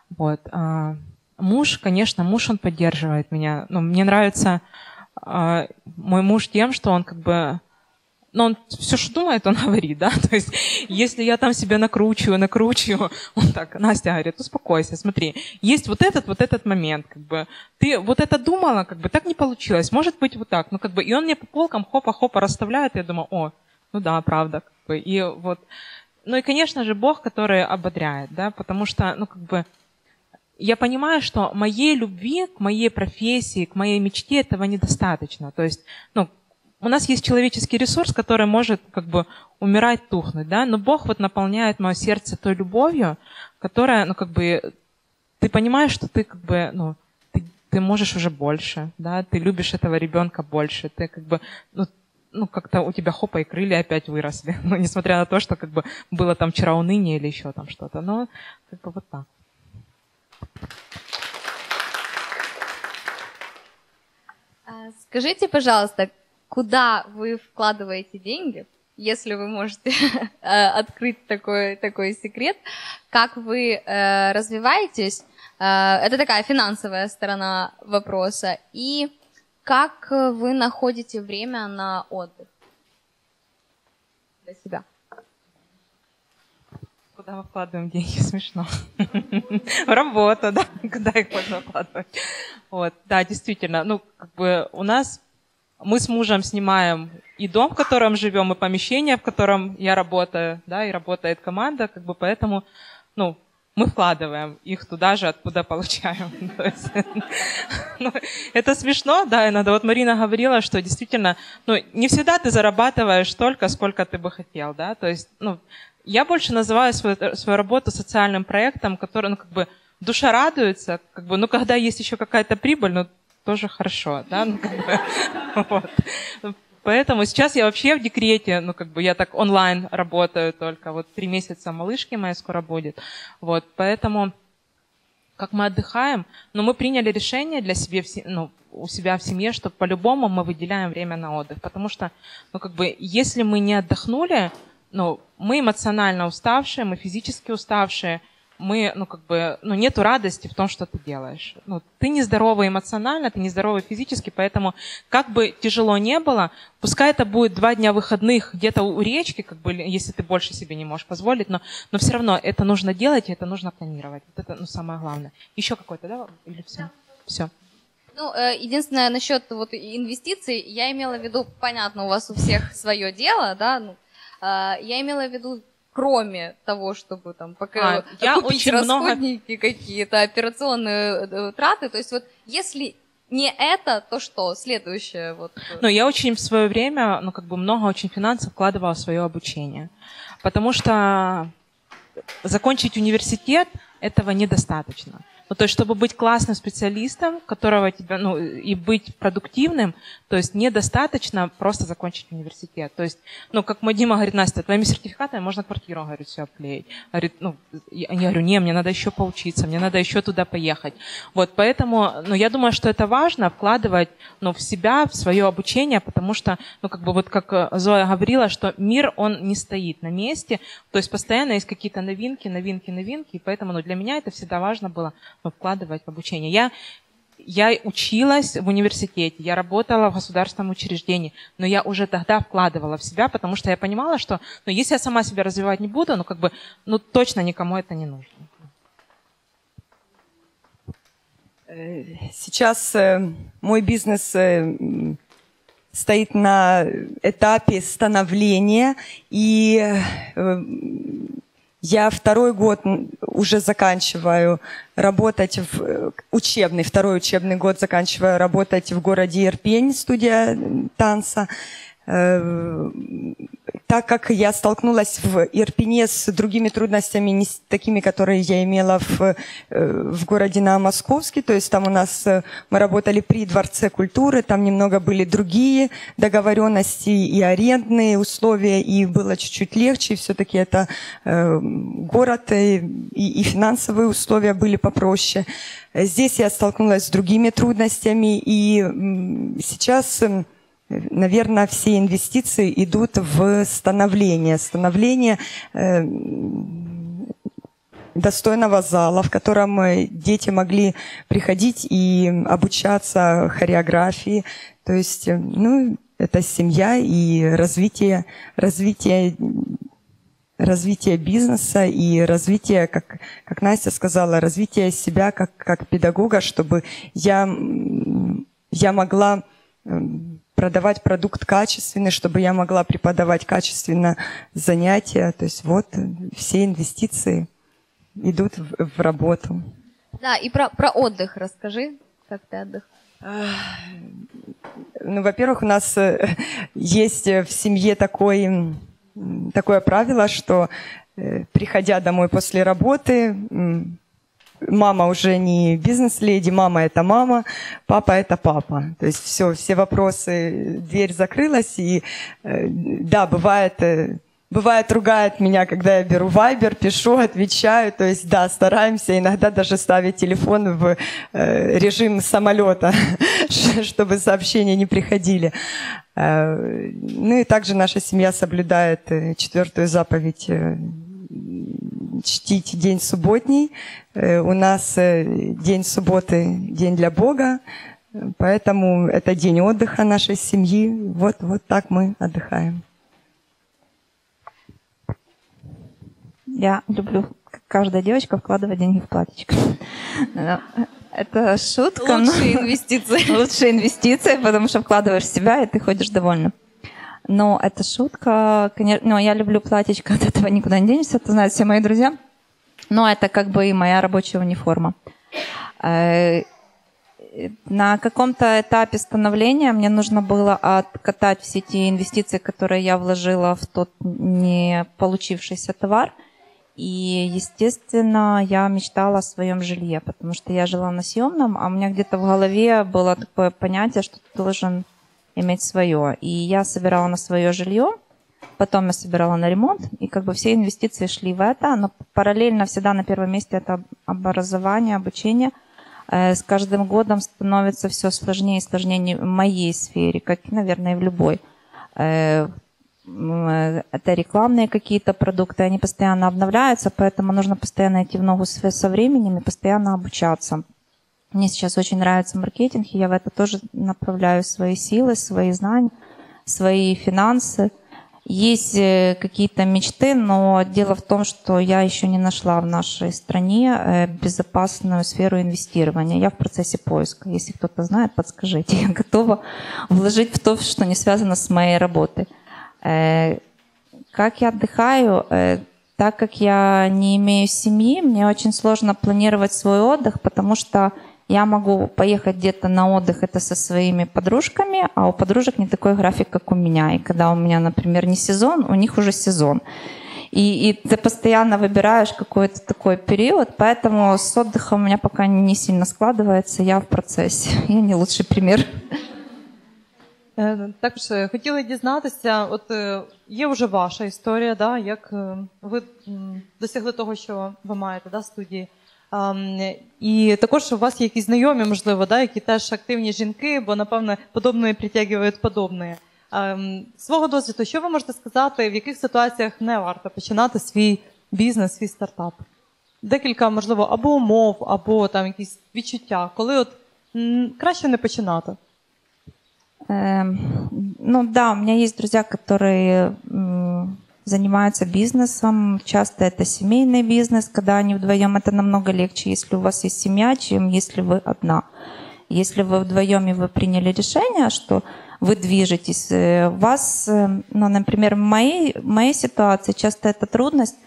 Муж, он поддерживает меня. Мне нравится мой муж тем, что он он все, что думает, он говорит, да, то есть если я там себя накручиваю, он так, Настя говорит, успокойся, смотри, есть вот этот момент, ты вот это думала, так не получилось, может быть вот так, и он мне по полкам хопа-хопа расставляет, и я думаю, да, правда, и вот, и, конечно же, Бог, который ободряет, да, потому что, я понимаю, что моей любви к моей профессии, к моей мечте этого недостаточно, то есть, у нас есть человеческий ресурс, который может умирать, тухнуть, да, но Бог наполняет мое сердце той любовью, которая, ты понимаешь, что ты ты можешь уже больше, да, ты любишь этого ребенка больше, ты как-то у тебя хопа и крылья опять выросли, несмотря на то, что было там вчера уныние или еще там что-то, но вот так. Скажите, пожалуйста, куда вы вкладываете деньги, если вы можете открыть такой секрет, как вы развиваетесь, это такая финансовая сторона вопроса, и как вы находите время на отдых для себя? Куда мы вкладываем деньги? Смешно. Работа, да, куда их можно вкладывать. Да, действительно, у нас мы с мужем снимаем и дом, в котором живем, и помещение, в котором я работаю, да, и работает команда, поэтому, мы вкладываем их туда же, откуда получаем. Это смешно, да, иногда. Вот Марина говорила, что действительно, не всегда ты зарабатываешь столько, сколько ты бы хотел, да, то есть, я больше называю свою работу социальным проектом, который, душа радуется, когда есть еще какая-то прибыль, тоже хорошо, да, вот. Поэтому сейчас я вообще в декрете, я так онлайн работаю только, 3 месяца малышки моей скоро будет, вот, поэтому, как мы отдыхаем, мы приняли решение для себя, у себя в семье, что по-любому мы выделяем время на отдых, потому что, если мы не отдохнули, мы эмоционально уставшие, мы физически уставшие, мы, нету радости в том, что ты делаешь. Ты нездоровый эмоционально, ты нездоровый физически, поэтому как бы тяжело не было, пускай это будет 2 дня выходных где-то у речки, если ты больше себе не можешь позволить, но все равно это нужно делать, и это нужно планировать. Вот это, самое главное. Еще какой-то, да? Или все? Да. Все. Единственное, насчет инвестиций, я имела в виду, понятно, у вас у всех свое дело, да, я имела в виду, кроме того, чтобы пока купить расходники какие-то, операционные траты, то есть если не это, то что? Следующее. Я очень в свое время, много очень финансов вкладывала в свое обучение, потому что закончить университет этого недостаточно. То есть, чтобы быть классным специалистом, которого тебя, и быть продуктивным, то есть недостаточно просто закончить университет. То есть, как мой Дима говорит: Настя, твоими сертификатами можно квартиру, говорит, все обклеить. Говорит, я говорю, не, мне надо еще поучиться, мне надо еще туда поехать. Вот, поэтому, я думаю, что это важно вкладывать, в себя, в свое обучение, потому что, как Зоя говорила, что мир, он не стоит на месте, то есть постоянно есть какие-то новинки, и поэтому, для меня это всегда важно было вкладывать в обучение. Я училась в университете, я работала в государственном учреждении, но я уже тогда вкладывала в себя, потому что я понимала, что если я сама себя развивать не буду, точно никому это не нужно. Сейчас мой бизнес стоит на этапе становления, и я 2-й год уже заканчиваю работать второй учебный год заканчиваю работать в городе Ирпень, студия танца. Так как я столкнулась в Ирпене с другими трудностями, не с такими, которые я имела в городе Новомосковске, то есть там у нас мы работали при Дворце культуры, там немного были другие договоренности и арендные условия, и было чуть-чуть легче, и все-таки это город, и финансовые условия были попроще. Здесь я столкнулась с другими трудностями, и сейчас... Наверное, все инвестиции идут в становление достойного зала, в котором дети могли приходить и обучаться хореографии. То есть, это семья и развитие бизнеса и развитие, как Настя сказала, развитие себя как педагога, чтобы я могла продавать продукт качественный, чтобы я могла преподавать качественно занятия. То есть все инвестиции идут в работу. Да, и про отдых расскажи, как ты отдыхаешь. Во-первых, у нас есть в семье такое правило, что приходя домой после работы, мама уже не бизнес-леди, мама – это мама, папа – это папа. То есть все вопросы, дверь закрылась, и да, бывает ругает меня, когда я беру Viber, пишу, отвечаю. То есть да, стараемся иногда даже ставить телефон в режим самолета, чтобы сообщения не приходили. И также наша семья соблюдает 4-ю заповедь чтить день субботний. У нас день субботы – день для Бога, поэтому это день отдыха нашей семьи. Вот так мы отдыхаем. Я люблю, как каждая девочка, вкладывать деньги в платьичко. Это шутка. Лучшие инвестиции. Лучшие инвестиции, потому что вкладываешь в себя, и ты ходишь довольна. Но это шутка. Конечно, я люблю платьичко, от этого никуда не денешься, это знают все мои друзья. Но это как бы и моя рабочая униформа. На каком-то этапе становления мне нужно было откатать все те инвестиции, которые я вложила в тот не получившийся товар. И, естественно, я мечтала о своем жилье, потому что я жила на съемном, а у меня где-то в голове было такое понятие, что ты должен иметь свое. И я собирала на свое жилье, потом я собирала на ремонт, и как бы все инвестиции шли в это, но параллельно всегда на первом месте это образование, обучение. С каждым годом становится все сложнее и сложнее в моей сфере, как, наверное, и в любой. Это рекламные какие-то продукты, они постоянно обновляются, поэтому нужно постоянно идти в ногу со временем и постоянно обучаться. Мне сейчас очень нравится маркетинг, и я в это тоже направляю свои силы, свои знания, свои финансы. Есть какие-то мечты, но дело в том, что я еще не нашла в нашей стране безопасную сферу инвестирования. Я в процессе поиска. Если кто-то знает, подскажите. Я готова вложить в то, что не связано с моей работой. Как я отдыхаю? Так как я не имею семьи, мне очень сложно планировать свой отдых, потому что я могу поехать где-то на отдых это со своими подружками, а у подружек не такой график, как у меня. И когда у меня, например, не сезон, у них уже сезон. И ты постоянно выбираешь какой-то такой период, поэтому с отдыхом у меня пока не сильно складывается, я в процессе. Я не лучший пример. Також хотіла дізнатися, от є вже ваша історія, да, як ви досягли того, що ви маєте, да, студії. І також у вас є якісь знайомі, можливо, да, які теж активні жінки, бо, напевно, подобне притягують подобне. Свого досвіду, що ви можете сказати, в яких ситуаціях не варто починати свій бізнес, свій стартап? Декілька, можливо, або умов, або там якісь відчуття, коли от краще не починати. Ну да, у меня есть друзья, которые занимаются бизнесом. Часто это семейный бизнес, когда они вдвоем, это намного легче, если у вас есть семья, чем если вы одна. Если вы вдвоем и вы приняли решение, что вы движетесь, вас, ну, например, в моей ситуации часто эта трудность,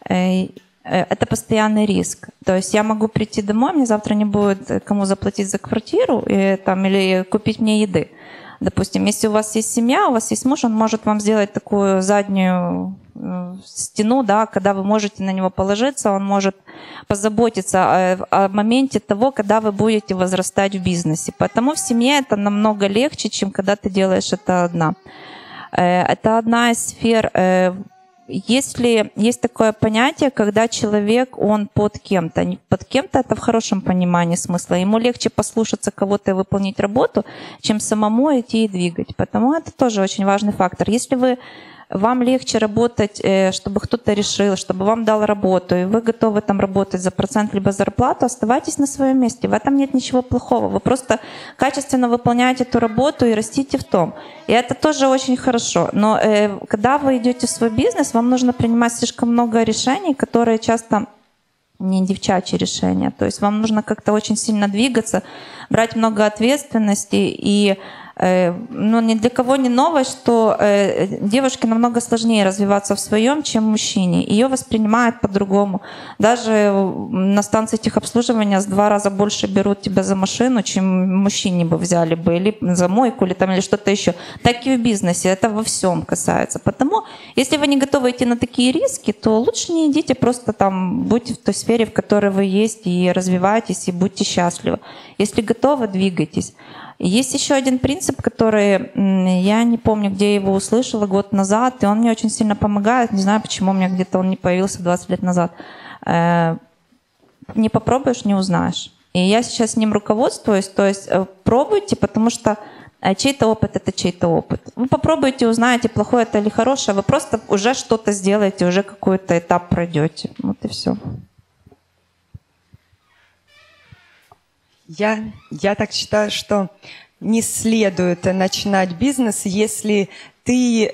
это постоянный риск. То есть я могу прийти домой, мне завтра не будет кому заплатить за квартиру или купить мне еды. Допустим, если у вас есть семья, у вас есть муж, он может вам сделать такую заднюю стену, да, когда вы можете на него положиться, он может позаботиться о моменте того, когда вы будете возрастать в бизнесе. Поэтому в семье это намного легче, чем когда ты делаешь это одна. Это одна из сфер. Если есть такое понятие, когда человек, он под кем-то. Под кем-то это в хорошем понимании смысла. Ему легче послушаться кого-то и выполнить работу, чем самому идти и двигать. Потому это тоже очень важный фактор. Если вам легче работать, чтобы кто-то решил, чтобы вам дал работу, и вы готовы там работать за процент либо зарплату, оставайтесь на своем месте. В этом нет ничего плохого. Вы просто качественно выполняете эту работу и растите в том. И это тоже очень хорошо. Но когда вы идете в свой бизнес, вам нужно принимать слишком много решений, которые часто не девчачьи решения. То есть вам нужно как-то очень сильно двигаться, брать много ответственности и ну, ни для кого не новость, что девушке намного сложнее развиваться в своем, чем мужчине. Ее воспринимают по-другому. Даже на станции техобслуживания с 2 раза больше берут тебя за машину, чем мужчине бы взяли бы, или за мойку, или что-то еще. Так и в бизнесе. Это во всем касается. Потому, если вы не готовы идти на такие риски, то лучше не идите, просто там будьте в той сфере, в которой вы есть, и развивайтесь, и будьте счастливы. Если готовы, двигайтесь. Есть еще один принцип, который я не помню, где я его услышала год назад, и он мне очень сильно помогает. Не знаю, почему у меня где-то он не появился 20 лет назад. Не попробуешь, не узнаешь. И я сейчас с ним руководствуюсь. То есть пробуйте, потому что чей-то опыт – это чей-то опыт. Вы попробуйте, узнаете, плохое это или хорошее. Вы просто уже что-то сделаете, уже какой-то этап пройдете. Вот и все. Я так считаю, что не следует начинать бизнес, если ты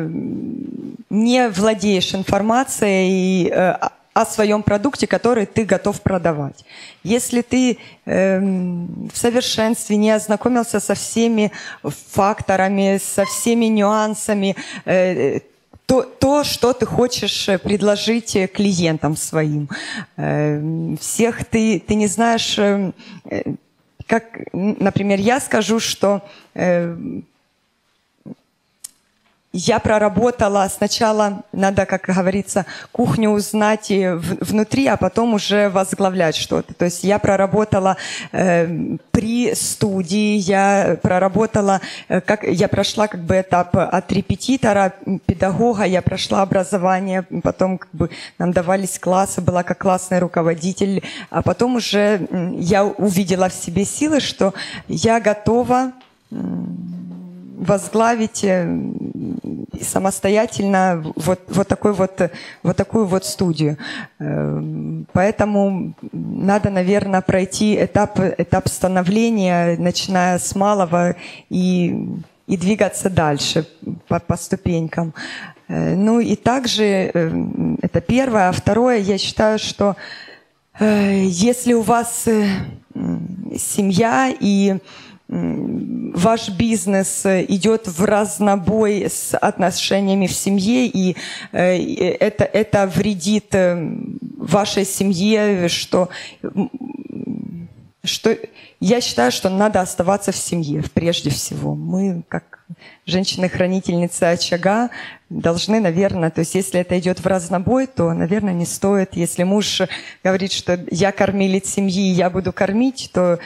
не владеешь информацией о своем продукте, который ты готов продавать. Если ты в совершенстве не ознакомился со всеми факторами, со всеми нюансами, то, что ты хочешь предложить клиентам своим. Всех ты не знаешь, как, например, я скажу, что я проработала сначала, надо, как говорится, кухню узнать внутри, а потом уже возглавлять что-то. То есть я проработала при студии, я проработала, я прошла как бы этап от репетитора, педагога, я прошла образование, потом как бы нам давались классы, была как классный руководитель, а потом уже я увидела в себе силы, что я готова возглавить самостоятельно вот такую вот студию. Поэтому надо, наверное, пройти этап становления, начиная с малого и двигаться дальше по ступенькам. Ну и также это первое. А второе, я считаю, что если у вас семья и ваш бизнес идет в разнобой с отношениями в семье, и это вредит вашей семье, что я считаю, что надо оставаться в семье прежде всего. Мы, как женщины-хранительницы очага, должны, наверное, то есть если это идет в разнобой, то, наверное, не стоит. Если муж говорит, что я кормилец семьи, я буду кормить, то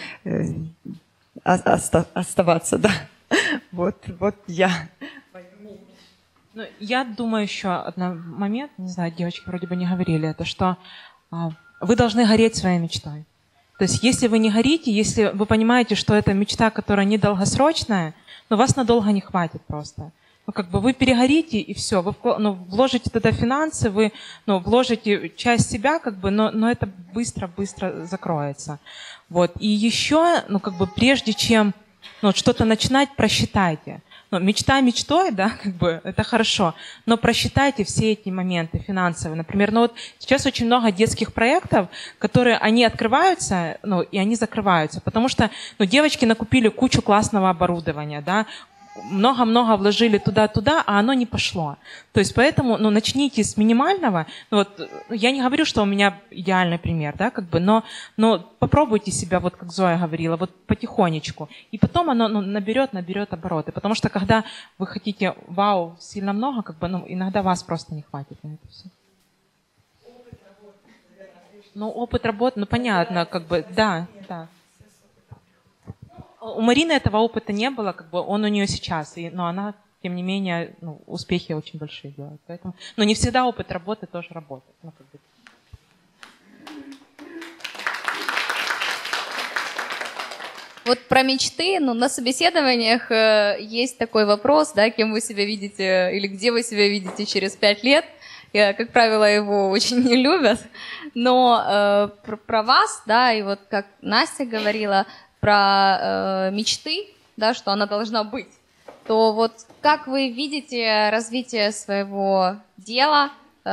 оставаться, да. Вот я. Ну, я думаю, еще один момент, не знаю, девочки вроде бы не говорили, это что вы должны гореть своей мечтой. То есть если вы не горите, если вы понимаете, что это мечта, которая недолгосрочная, но вас надолго не хватит просто. Ну, как бы вы перегорите, и все. Вы вложите туда финансы, вы вложите часть себя, как бы, но это быстро закроется. Вот. И еще, как бы, прежде чем что-то начинать, просчитайте. Мечта мечтой, да, как бы, это хорошо, но просчитайте все эти моменты финансовые. Например, вот сейчас очень много детских проектов, которые, они открываются, и они закрываются, потому что, девочки накупили кучу классного оборудования, да, много-много вложили туда, а оно не пошло. То есть поэтому, начните с минимального. Я не говорю, что у меня идеальный пример, да, как бы, но попробуйте себя, вот как Зоя говорила, вот потихонечку. И потом оно наберет обороты. Потому что когда вы хотите вау сильно много, как бы, иногда вас просто не хватит на это все. Опыт работы, понятно, как бы, да. У Марины этого опыта не было, как бы он у нее сейчас, но она, тем не менее, успехи очень большие делает. Поэтому, не всегда опыт работы тоже работает. Как бы. Вот про мечты, на собеседованиях есть такой вопрос, да, кем вы себя видите или где вы себя видите через 5 лет. Как правило, его очень не любят. Но про вас, да, и вот как Настя говорила, про мечты, да, что она должна быть, то вот как вы видите развитие своего дела,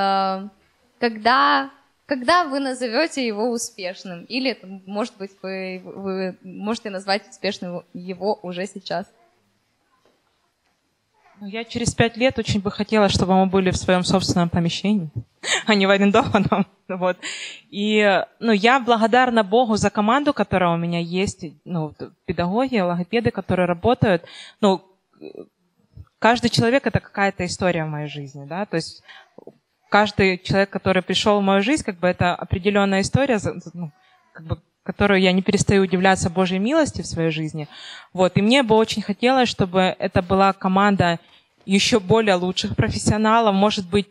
когда вы назовете его успешным? Или, может быть, вы можете назвать успешным его уже сейчас? Я через 5 лет очень бы хотела, чтобы мы были в своем собственном помещении, а не в арендованном. Вот. И я благодарна Богу за команду, которая у меня есть, педагоги, логопеды, которые работают. Каждый человек — это какая-то история в моей жизни, да, то есть каждый человек, который пришел в мою жизнь, как бы это определенная история, как бы, которую я не перестаю удивляться Божьей милости в своей жизни. Вот. И мне бы очень хотелось, чтобы это была команда еще более лучших профессионалов, может быть,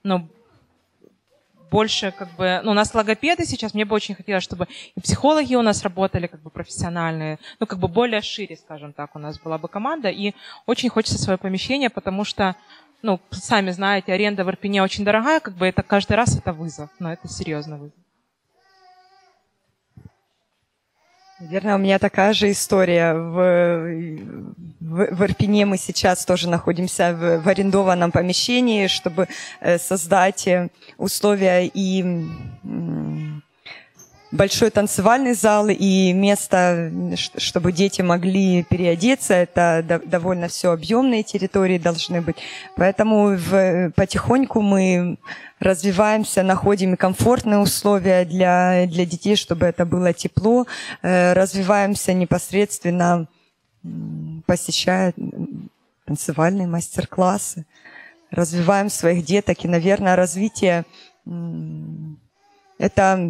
больше, как бы, у нас логопеды сейчас, мне бы очень хотелось, чтобы и психологи у нас работали, как бы, профессиональные, как бы более шире, скажем так, у нас была бы команда, и очень хочется свое помещение, потому что, сами знаете, аренда в Ирпене очень дорогая, как бы, это каждый раз это вызов, это серьезный вызов. Наверное, у меня такая же история. В Ирпене мы сейчас тоже находимся в арендованном помещении, чтобы создать условия и большой танцевальный зал и место, чтобы дети могли переодеться. Это довольно все объемные территории должны быть. Поэтому потихоньку мы развиваемся, находим комфортные условия для детей, чтобы это было тепло. Развиваемся непосредственно, посещая танцевальные мастер-классы. Развиваем своих деток. И, наверное, развитие это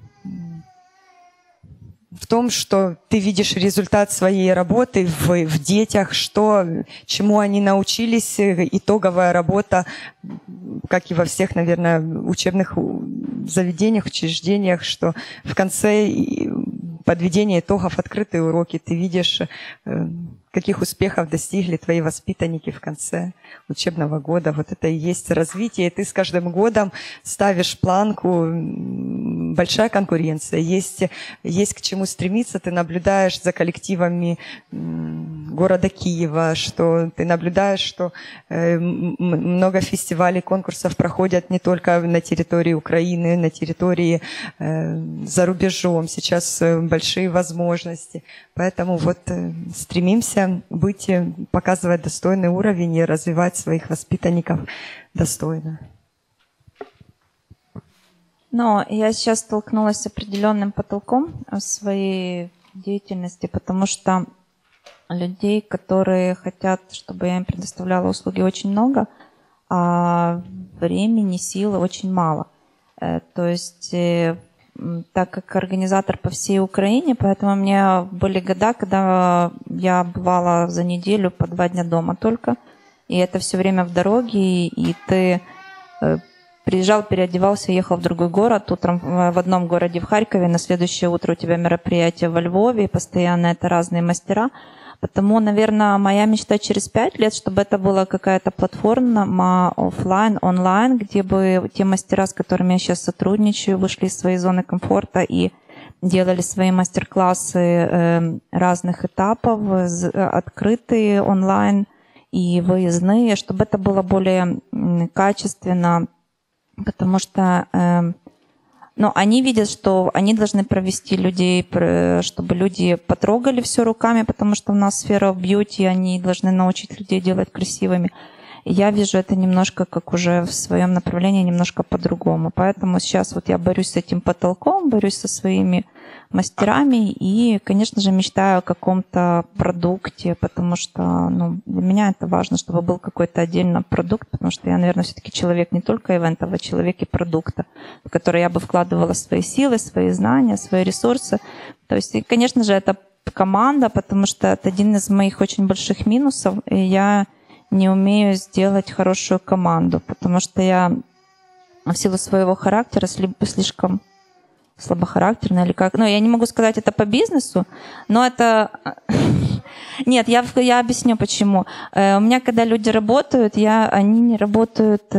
в том, что ты видишь результат своей работы в детях, чему они научились, итоговая работа, как и во всех, наверное, учебных заведениях, учреждениях, что в конце подведения итогов, открытые уроки, ты видишь, каких успехов достигли твои воспитанники в конце учебного года. Вот это и есть развитие. И ты с каждым годом ставишь планку, большая конкуренция, есть к чему стремиться. Ты наблюдаешь за коллективами города Киева, что ты наблюдаешь, что много фестивалей, конкурсов проходят не только на территории Украины, на территории за рубежом. Сейчас большие возможности. Поэтому вот стремимся показывать достойный уровень и развивать своих воспитанников достойно. Но я сейчас столкнулась с определенным потолком в своей деятельности, потому что людей, которые хотят, чтобы я им предоставляла услуги, очень много, а времени, силы очень мало. То есть так как организатор по всей Украине, поэтому у меня были года, когда я бывала за неделю по 2 дня дома только, и это все время в дороге, и ты приезжал, переодевался, ехал в другой город, утром в одном городе в Харькове, на следующее утро у тебя мероприятие во Львове, и постоянно это разные мастера. Потому, наверное, моя мечта через 5 лет, чтобы это была какая-то платформа офлайн, онлайн, где бы те мастера, с которыми я сейчас сотрудничаю, вышли из своей зоны комфорта и делали свои мастер-классы разных этапов, открытые онлайн и выездные, чтобы это было более качественно, потому что они видят, что они должны провести людей, чтобы люди потрогали все руками, потому что у нас сфера бьюти, они должны научить людей делать красивыми. И я вижу это немножко как уже в своем направлении, немножко по-другому. Поэтому сейчас вот я борюсь с этим потолком, борюсь со своими мастерами и, конечно же, мечтаю о каком-то продукте, потому что для меня это важно, чтобы был какой-то отдельно продукт, потому что я, наверное, все-таки человек не только ивентов, а человек и продукта, в который я бы вкладывала свои силы, свои знания, свои ресурсы. То есть, и, конечно же, это команда, потому что это один из моих очень больших минусов, и я не умею сделать хорошую команду, потому что я в силу своего характера слишком слабохарактерная или как. Я не могу сказать это по бизнесу, но это... Нет, я объясню почему. У меня, когда люди работают, они не работают...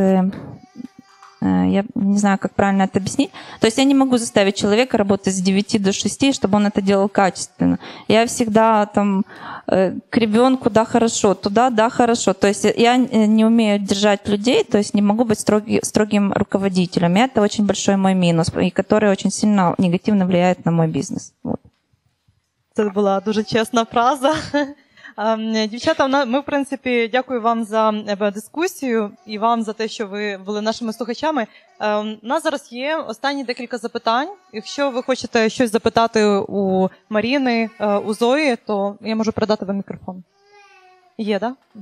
Я не знаю, как правильно это объяснить. То есть я не могу заставить человека работать с 9 до 6, чтобы он это делал качественно. Я всегда к ребенку, да, хорошо, туда, да, хорошо. То есть я не умею держать людей, то есть не могу быть строгим руководителем. И это очень большой мой минус, и который очень сильно негативно влияет на мой бізнес. Вот. Це була дуже чесна фраза. Дівчата, ми, в принципі, дякую вам за дискусію і вам за те, що ви були нашими слухачами. У нас зараз є останні декілька запитань. Якщо ви хочете щось запитати у Маріни, у Зої, то я можу передати вам мікрофон. Є, так? Да?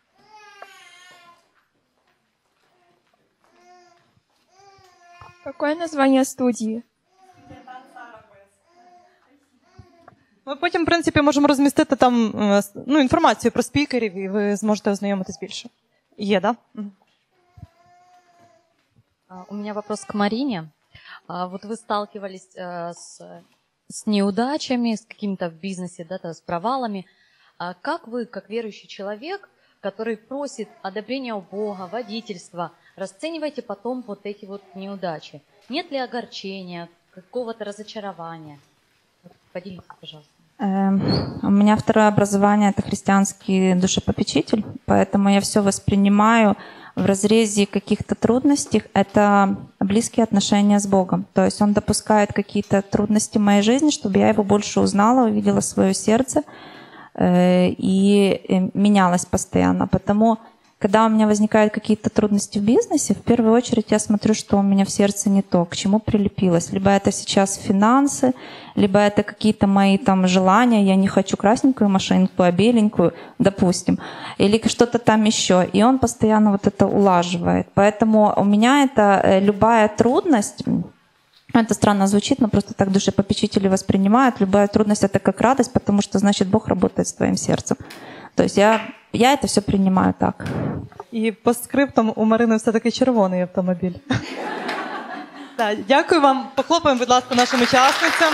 Какое название студии? Ми потім, в принципі, можемо розмістити там інформацію про спікерів, і ви зможете ознайомитись більше. Є, да? У меня вопрос к Марине. Вот вы сталкивались с неудачами, с какими-то в бизнесе, да, с провалами. Как вы, как верующий человек, который просит одобрения у Бога, водительства, расцениваете потом вот эти вот неудачи? Нет ли огорчения, какого-то разочарования? Поделитесь, пожалуйста. У меня второе образование – это христианский душепопечитель, поэтому я все воспринимаю в разрезе каких-то трудностей — это близкие отношения с Богом. То есть Он допускает какие-то трудности в моей жизни, чтобы я Его больше узнала, увидела свое сердце и менялась постоянно. Потому когда у меня возникают какие-то трудности в бизнесе, в первую очередь я смотрю, что у меня в сердце не то, к чему прилепилось. Либо это сейчас финансы, либо это какие-то мои там желания. Я не хочу красненькую машинку, а беленькую, допустим. Или что-то там еще. И он постоянно вот это улаживает. Поэтому у меня это любая трудность... Это странно звучит, но просто так душепопечители воспринимают. Любая трудность — это как радость, потому что, значит, Бог работает с твоим сердцем. То есть я это все принимаю так. І по скриптам у Марини все-таки червоний автомобіль. Дякую вам. Похлопаємо, будь ласка, нашим учасницям.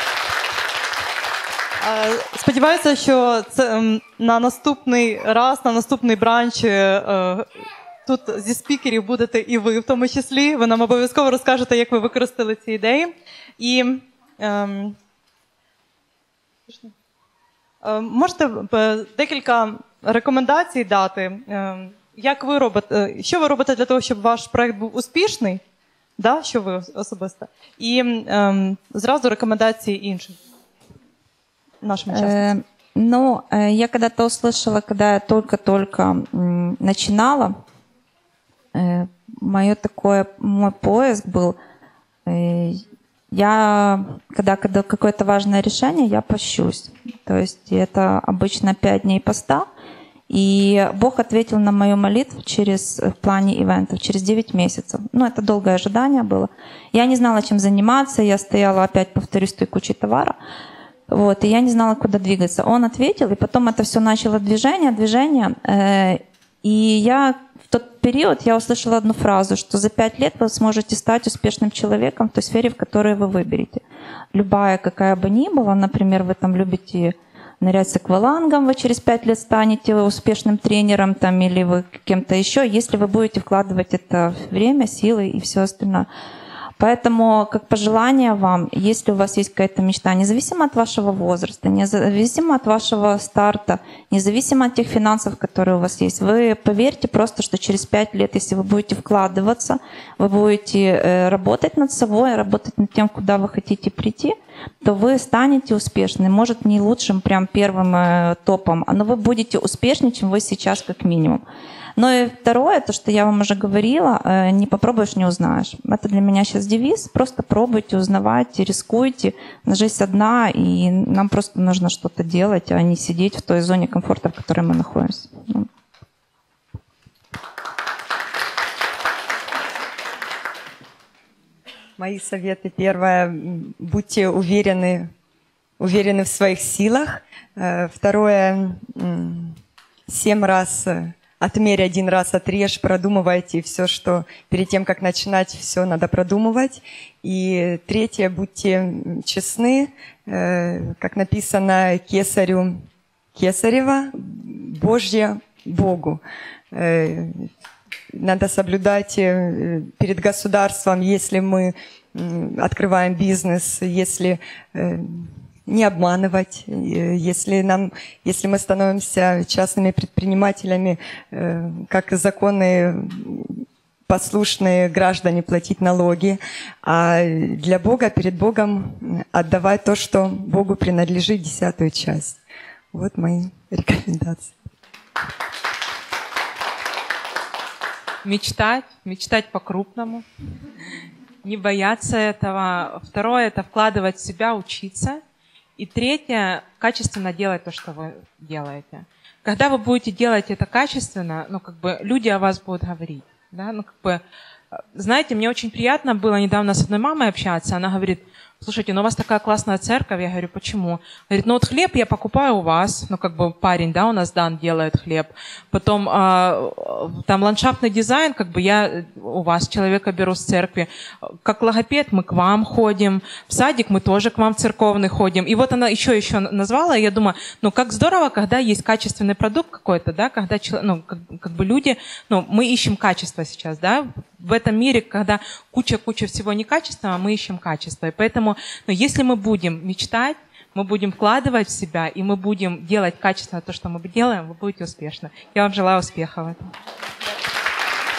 Сподіваюся, що це на наступний раз, на наступний бранч тут зі спікерів будете і ви в тому числі. Ви нам обов'язково розкажете, як ви використали ці ідеї. І можете декілька рекомендацій дати, як ви робите, що ви робите для того, щоб ваш проект був успішний, да, що ви особисто, і зразу рекомендації іншим нашим учасникам. Ну, я когда-то услышала, когда я только-только начинала, мой поиск был, когда какое-то важное решение, я пощусь. То есть это обычно 5 дней поста. И Бог ответил на мою молитву в плане ивентов через 9 месяцев. Ну, это долгое ожидание было. Я не знала, чем заниматься. Я стояла, опять повторюсь, той кучей товара. Вот, и я не знала, куда двигаться. Он ответил, и потом это все начало движение. И я в тот период я услышала одну фразу, что за 5 лет вы сможете стать успешным человеком в той сфере, в которой вы выберете. Любая, какая бы ни была, например, вы там любите нырять с аквалангом, вы через 5 лет станете успешным тренером там, или вы кем-то еще, если вы будете вкладывать это время, силы и все остальное. Поэтому, как пожелание вам, если у вас есть какая-то мечта, независимо от вашего возраста, независимо от вашего старта, независимо от тех финансов, которые у вас есть, вы поверьте просто, что через 5 лет, если вы будете вкладываться, вы будете работать над собой, работать над тем, куда вы хотите прийти, то вы станете успешны. Может, не лучшим, прям первым топом, но вы будете успешнее, чем вы сейчас, как минимум. Но и второе, то, что я вам уже говорила, не попробуешь, не узнаешь. Это для меня сейчас девиз. Просто пробуйте, узнавайте, рискуйте. Жизнь одна, и нам просто нужно что-то делать, а не сидеть в той зоне комфорта, в которой мы находимся. Мои советы. Первое, будьте уверены в своих силах. Второе, 7 раз отмерь, 1 раз отрежь, продумывайте все, что перед тем, как начинать, все надо продумывать. И третье, будьте честны, как написано, кесарю кесарева, Божье Богу. Надо соблюдать перед государством, если мы открываем бизнес, если не обманывать, если мы становимся частными предпринимателями, как законные послушные граждане, платить налоги, а для Бога, перед Богом отдавать то, что Богу принадлежит, 10-ю часть. Вот мои рекомендации. Мечтать по-крупному, не бояться этого. Второе — это вкладывать в себя, учиться. И третье — качественно делать то, что вы делаете. Когда вы будете делать это качественно, люди о вас будут говорить. Да? Знаете, мне очень приятно было недавно с одной мамой общаться. Она говорит: слушайте, у вас такая классная церковь. Я говорю: почему? Говорит: вот хлеб я покупаю у вас. Парень, да, у нас Дан делает хлеб. Потом там ландшафтный дизайн, я у вас человека беру с церкви. Как логопед мы к вам ходим. В садик мы тоже к вам в церковный ходим. И вот она еще назвала, и я думаю, как здорово, когда есть качественный продукт какой-то, да, когда люди, мы ищем качество сейчас, да, в этом мире, когда куча всего некачественного, мы ищем качество. И поэтому, если мы будем мечтать, мы будем вкладывать в себя, и мы будем делать качественно то, что мы делаем, вы будете успешны. Я вам желаю успеха в этом.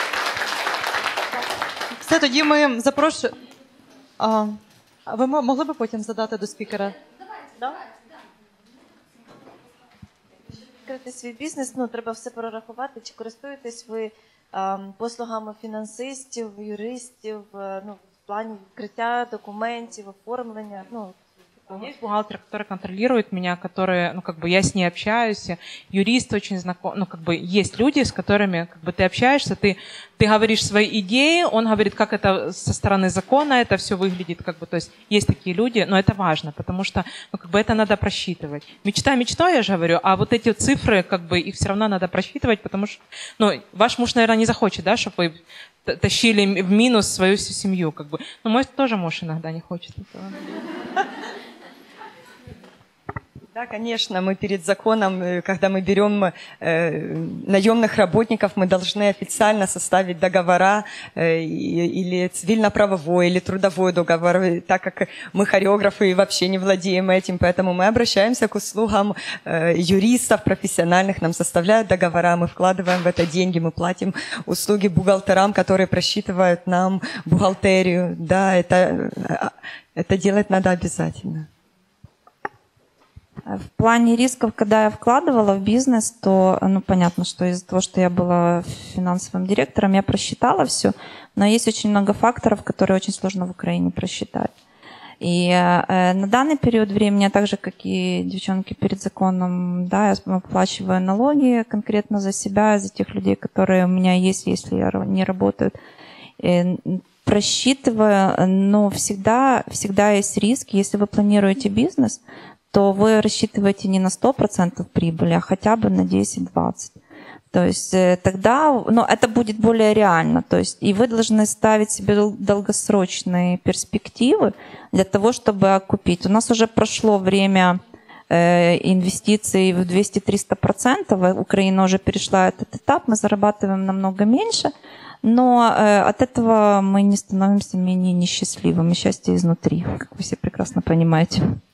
Все, тоді ми запрошуємо. А ви могли б потім задати до спікера? Відкрити свій бізнес, треба все перерахувати. Чи користуєтесь ви послугами фінансистів, юристів, в плані відкриття документів, оформлення? Есть бухгалтер, который контролирует меня, который, я с ней общаюсь, юрист очень знаком, есть люди, с которыми, ты общаешься, ты говоришь свои идеи, он говорит, как это со стороны закона это все выглядит, то есть есть такие люди, но это важно, потому что, это надо просчитывать. Мечта мечтой, я же говорю, а вот эти цифры, их все равно надо просчитывать, потому что, ваш муж, наверное, не захочет, да, чтобы вы тащили в минус свою всю семью, но мой тоже муж иногда не хочет этого. Да, конечно, мы перед законом, когда мы берем наемных работников, мы должны официально составить договора или цивильно-правовой, или трудовой договор, так как мы хореографы и вообще не владеем этим, поэтому мы обращаемся к услугам юристов профессиональных, нам составляют договора, мы вкладываем в это деньги, мы платим услуги бухгалтерам, которые просчитывают нам бухгалтерию. Да, это делать надо обязательно. В плане рисков, когда я вкладывала в бизнес, то, понятно, что из-за того, что я была финансовым директором, я просчитала все, но есть очень много факторов, которые очень сложно в Украине просчитать. И на данный период времени, так же, как и девчонки перед законом, да, я оплачиваю налоги конкретно за себя, за тех людей, которые у меня есть, если не работают. Просчитываю, но всегда есть риск. Если вы планируете бизнес, то вы рассчитываете не на 100% прибыли, а хотя бы на 10-20%. То есть тогда, это будет более реально. То есть и вы должны ставить себе долгосрочные перспективы для того, чтобы окупить. У нас уже прошло время инвестиций в 200-300%. Украина уже перешла этот этап, мы зарабатываем намного меньше, но от этого мы не становимся менее несчастливыми. Счастье изнутри, как вы все прекрасно понимаете.